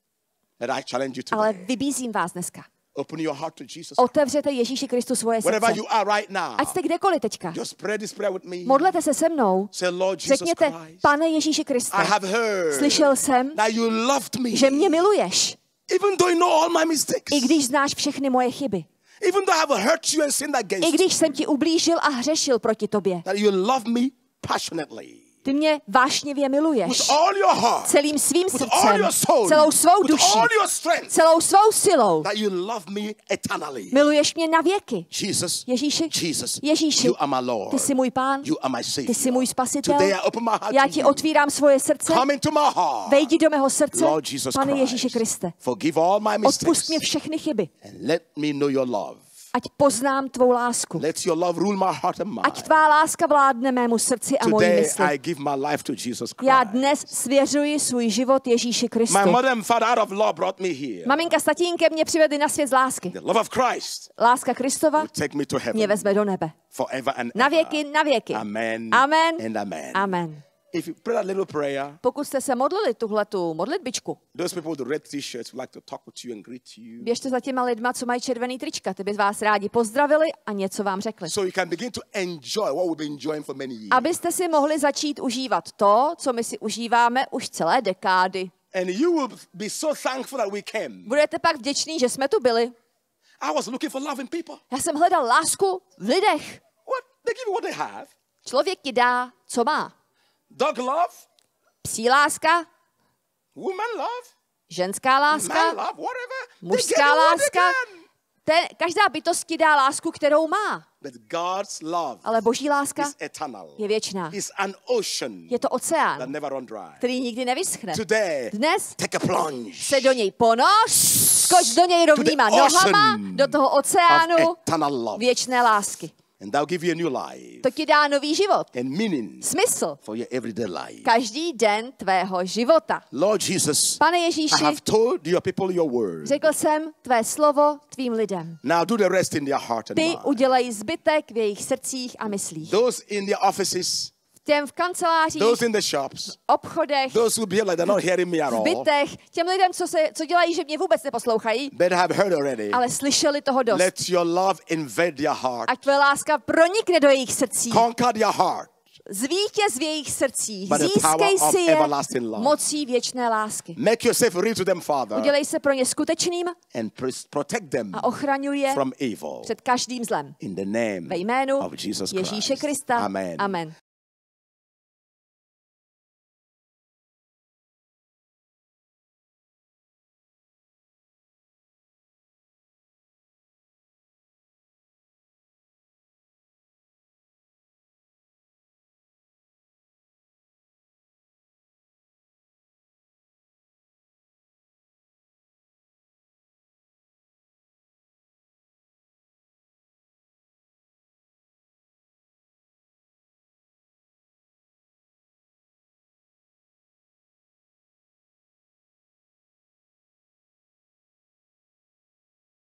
[SPEAKER 2] And I challenge you
[SPEAKER 1] Ale
[SPEAKER 2] today.
[SPEAKER 1] vybízím vás dneska.
[SPEAKER 2] Open your heart to Jesus.
[SPEAKER 1] Otevřete Ježíši Kristu svoje
[SPEAKER 2] Wherever
[SPEAKER 1] srdce.
[SPEAKER 2] you are right now,
[SPEAKER 1] Ať jste kdekoliv teďka.
[SPEAKER 2] just pray this prayer with me.
[SPEAKER 1] Modlete se se mnou.
[SPEAKER 2] Say, Lord Jesus
[SPEAKER 1] Řekněte,
[SPEAKER 2] Christ,
[SPEAKER 1] Pane Ježíši Kriste,
[SPEAKER 2] I have heard
[SPEAKER 1] slyšel jsem,
[SPEAKER 2] that you loved me,
[SPEAKER 1] že mě miluješ,
[SPEAKER 2] even though you know all my mistakes,
[SPEAKER 1] i když znáš všechny moje chyby.
[SPEAKER 2] even though I have hurt you and sinned
[SPEAKER 1] I
[SPEAKER 2] against you,
[SPEAKER 1] když jsem ti ublížil a hřešil proti tobě.
[SPEAKER 2] that you love me passionately.
[SPEAKER 1] Ty mě vášnivě miluješ.
[SPEAKER 2] With all your heart,
[SPEAKER 1] Celým svým
[SPEAKER 2] with all
[SPEAKER 1] srdcem,
[SPEAKER 2] your soul,
[SPEAKER 1] celou svou
[SPEAKER 2] with
[SPEAKER 1] duší,
[SPEAKER 2] all your strength,
[SPEAKER 1] celou svou silou.
[SPEAKER 2] that you love me eternally.
[SPEAKER 1] Miluješ mě na věky.
[SPEAKER 2] Jesus,
[SPEAKER 1] Ježíši,
[SPEAKER 2] Jesus,
[SPEAKER 1] Ježíši,
[SPEAKER 2] you are my Lord.
[SPEAKER 1] ty jsi můj pán,
[SPEAKER 2] You are my
[SPEAKER 1] ty
[SPEAKER 2] Savior.
[SPEAKER 1] jsi můj spasitel.
[SPEAKER 2] Today I open my heart
[SPEAKER 1] Já
[SPEAKER 2] to
[SPEAKER 1] ti
[SPEAKER 2] you.
[SPEAKER 1] otvírám svoje srdce.
[SPEAKER 2] Come into my heart.
[SPEAKER 1] Vejdi do mého srdce,
[SPEAKER 2] Lord Jesus
[SPEAKER 1] Pane
[SPEAKER 2] Christ.
[SPEAKER 1] Ježíši Kriste.
[SPEAKER 2] Forgive all my
[SPEAKER 1] Odpusť
[SPEAKER 2] mistakes
[SPEAKER 1] mě všechny chyby.
[SPEAKER 2] and let me know your love.
[SPEAKER 1] Ať poznám tvou lásku.
[SPEAKER 2] Let your love rule my heart and mind.
[SPEAKER 1] Ať tvá láska vládne mému srdci a mojí
[SPEAKER 2] Today
[SPEAKER 1] mysli.
[SPEAKER 2] I give my life to Jesus Christ.
[SPEAKER 1] Já dnes svěřuji svůj život Ježíši
[SPEAKER 2] My
[SPEAKER 1] Kristu.
[SPEAKER 2] mother and father out of love brought me here.
[SPEAKER 1] Maminka s tatínkem mě přivedli na svět z lásky.
[SPEAKER 2] The love of Christ
[SPEAKER 1] Láska Kristova
[SPEAKER 2] will take me to
[SPEAKER 1] mě
[SPEAKER 2] heaven
[SPEAKER 1] vezme do nebe.
[SPEAKER 2] forever and
[SPEAKER 1] Na
[SPEAKER 2] ever.
[SPEAKER 1] věky, na věky.
[SPEAKER 2] Amen.
[SPEAKER 1] Amen.
[SPEAKER 2] And amen.
[SPEAKER 1] Amen.
[SPEAKER 2] If you pray that little prayer,
[SPEAKER 1] Pokud jste se modlili tuhletu modlitbičku,
[SPEAKER 2] those people with the red t-shirts would like to talk with you and greet you.
[SPEAKER 1] běžte za těma lidma, co mají červený trička. Ty by vás rádi pozdravili a něco vám řekli.
[SPEAKER 2] So you can begin to enjoy what we've been enjoying for many years.
[SPEAKER 1] Abyste si mohli začít užívat to, co my si užíváme už celé dekády.
[SPEAKER 2] And you will be so thankful that we came.
[SPEAKER 1] Budete pak vděční, že jsme tu byli.
[SPEAKER 2] I was looking for love in people.
[SPEAKER 1] Já jsem hledal lásku v lidech.
[SPEAKER 2] What? They give you what they have.
[SPEAKER 1] Člověk ti dá, co má.
[SPEAKER 2] Dog love,
[SPEAKER 1] Psí láska,
[SPEAKER 2] woman love,
[SPEAKER 1] ženská
[SPEAKER 2] man
[SPEAKER 1] láska,
[SPEAKER 2] love, whatever. They
[SPEAKER 1] mužská
[SPEAKER 2] get what they
[SPEAKER 1] láska.
[SPEAKER 2] can.
[SPEAKER 1] Ten, každá bytost ti dá lásku, kterou má.
[SPEAKER 2] But God's love
[SPEAKER 1] Ale boží láska
[SPEAKER 2] is eternal.
[SPEAKER 1] je věčná.
[SPEAKER 2] It's an ocean
[SPEAKER 1] Je to
[SPEAKER 2] that
[SPEAKER 1] oceán,
[SPEAKER 2] never run dry.
[SPEAKER 1] který nikdy nevyschne.
[SPEAKER 2] Today,
[SPEAKER 1] Dnes
[SPEAKER 2] take a plunge
[SPEAKER 1] se do něj ponoř, skoč do něj rovnýma
[SPEAKER 2] To the
[SPEAKER 1] nohama,
[SPEAKER 2] ocean
[SPEAKER 1] do toho
[SPEAKER 2] of
[SPEAKER 1] oceánu
[SPEAKER 2] eternal love.
[SPEAKER 1] věčné lásky.
[SPEAKER 2] And that'll give you a new life
[SPEAKER 1] To ti dá nový život,
[SPEAKER 2] and meaning
[SPEAKER 1] smysl,
[SPEAKER 2] for your everyday life.
[SPEAKER 1] každý den tvého života.
[SPEAKER 2] Lord Jesus,
[SPEAKER 1] Pane
[SPEAKER 2] I
[SPEAKER 1] Ježíši,
[SPEAKER 2] have told your people your word.
[SPEAKER 1] řekl jsem tvé slovo tvým lidem.
[SPEAKER 2] Now do the rest in their heart and
[SPEAKER 1] Ty
[SPEAKER 2] mind.
[SPEAKER 1] udělej zbytek v jejich srdcích a myslích.
[SPEAKER 2] Those in their offices,
[SPEAKER 1] Těm v kancelářích,
[SPEAKER 2] those in the shops,
[SPEAKER 1] obchodech,
[SPEAKER 2] those who behave like they're not hearing me at
[SPEAKER 1] v
[SPEAKER 2] all,
[SPEAKER 1] bytech, těm lidem, co, se, co dělají, že mě vůbec neposlouchají,
[SPEAKER 2] but have heard already.
[SPEAKER 1] ale slyšeli toho dost.
[SPEAKER 2] Let your love invade their heart.
[SPEAKER 1] Ať tvé láska pronikne do jejich srdcí.
[SPEAKER 2] Conquer their heart.
[SPEAKER 1] Zvítěz v jejich srdcích.
[SPEAKER 2] By the power
[SPEAKER 1] Získej
[SPEAKER 2] of
[SPEAKER 1] si je
[SPEAKER 2] everlasting love.
[SPEAKER 1] mocí věčné lásky.
[SPEAKER 2] Make yourself real to them, Father,
[SPEAKER 1] Udělej se pro ně skutečným
[SPEAKER 2] and pres- protect them
[SPEAKER 1] a ochraňuj je
[SPEAKER 2] from evil.
[SPEAKER 1] před každým zlem.
[SPEAKER 2] In the name
[SPEAKER 1] Ve jménu
[SPEAKER 2] of Jesus
[SPEAKER 1] Ježíše
[SPEAKER 2] Christ.
[SPEAKER 1] Krista.
[SPEAKER 2] Amen.
[SPEAKER 1] Amen.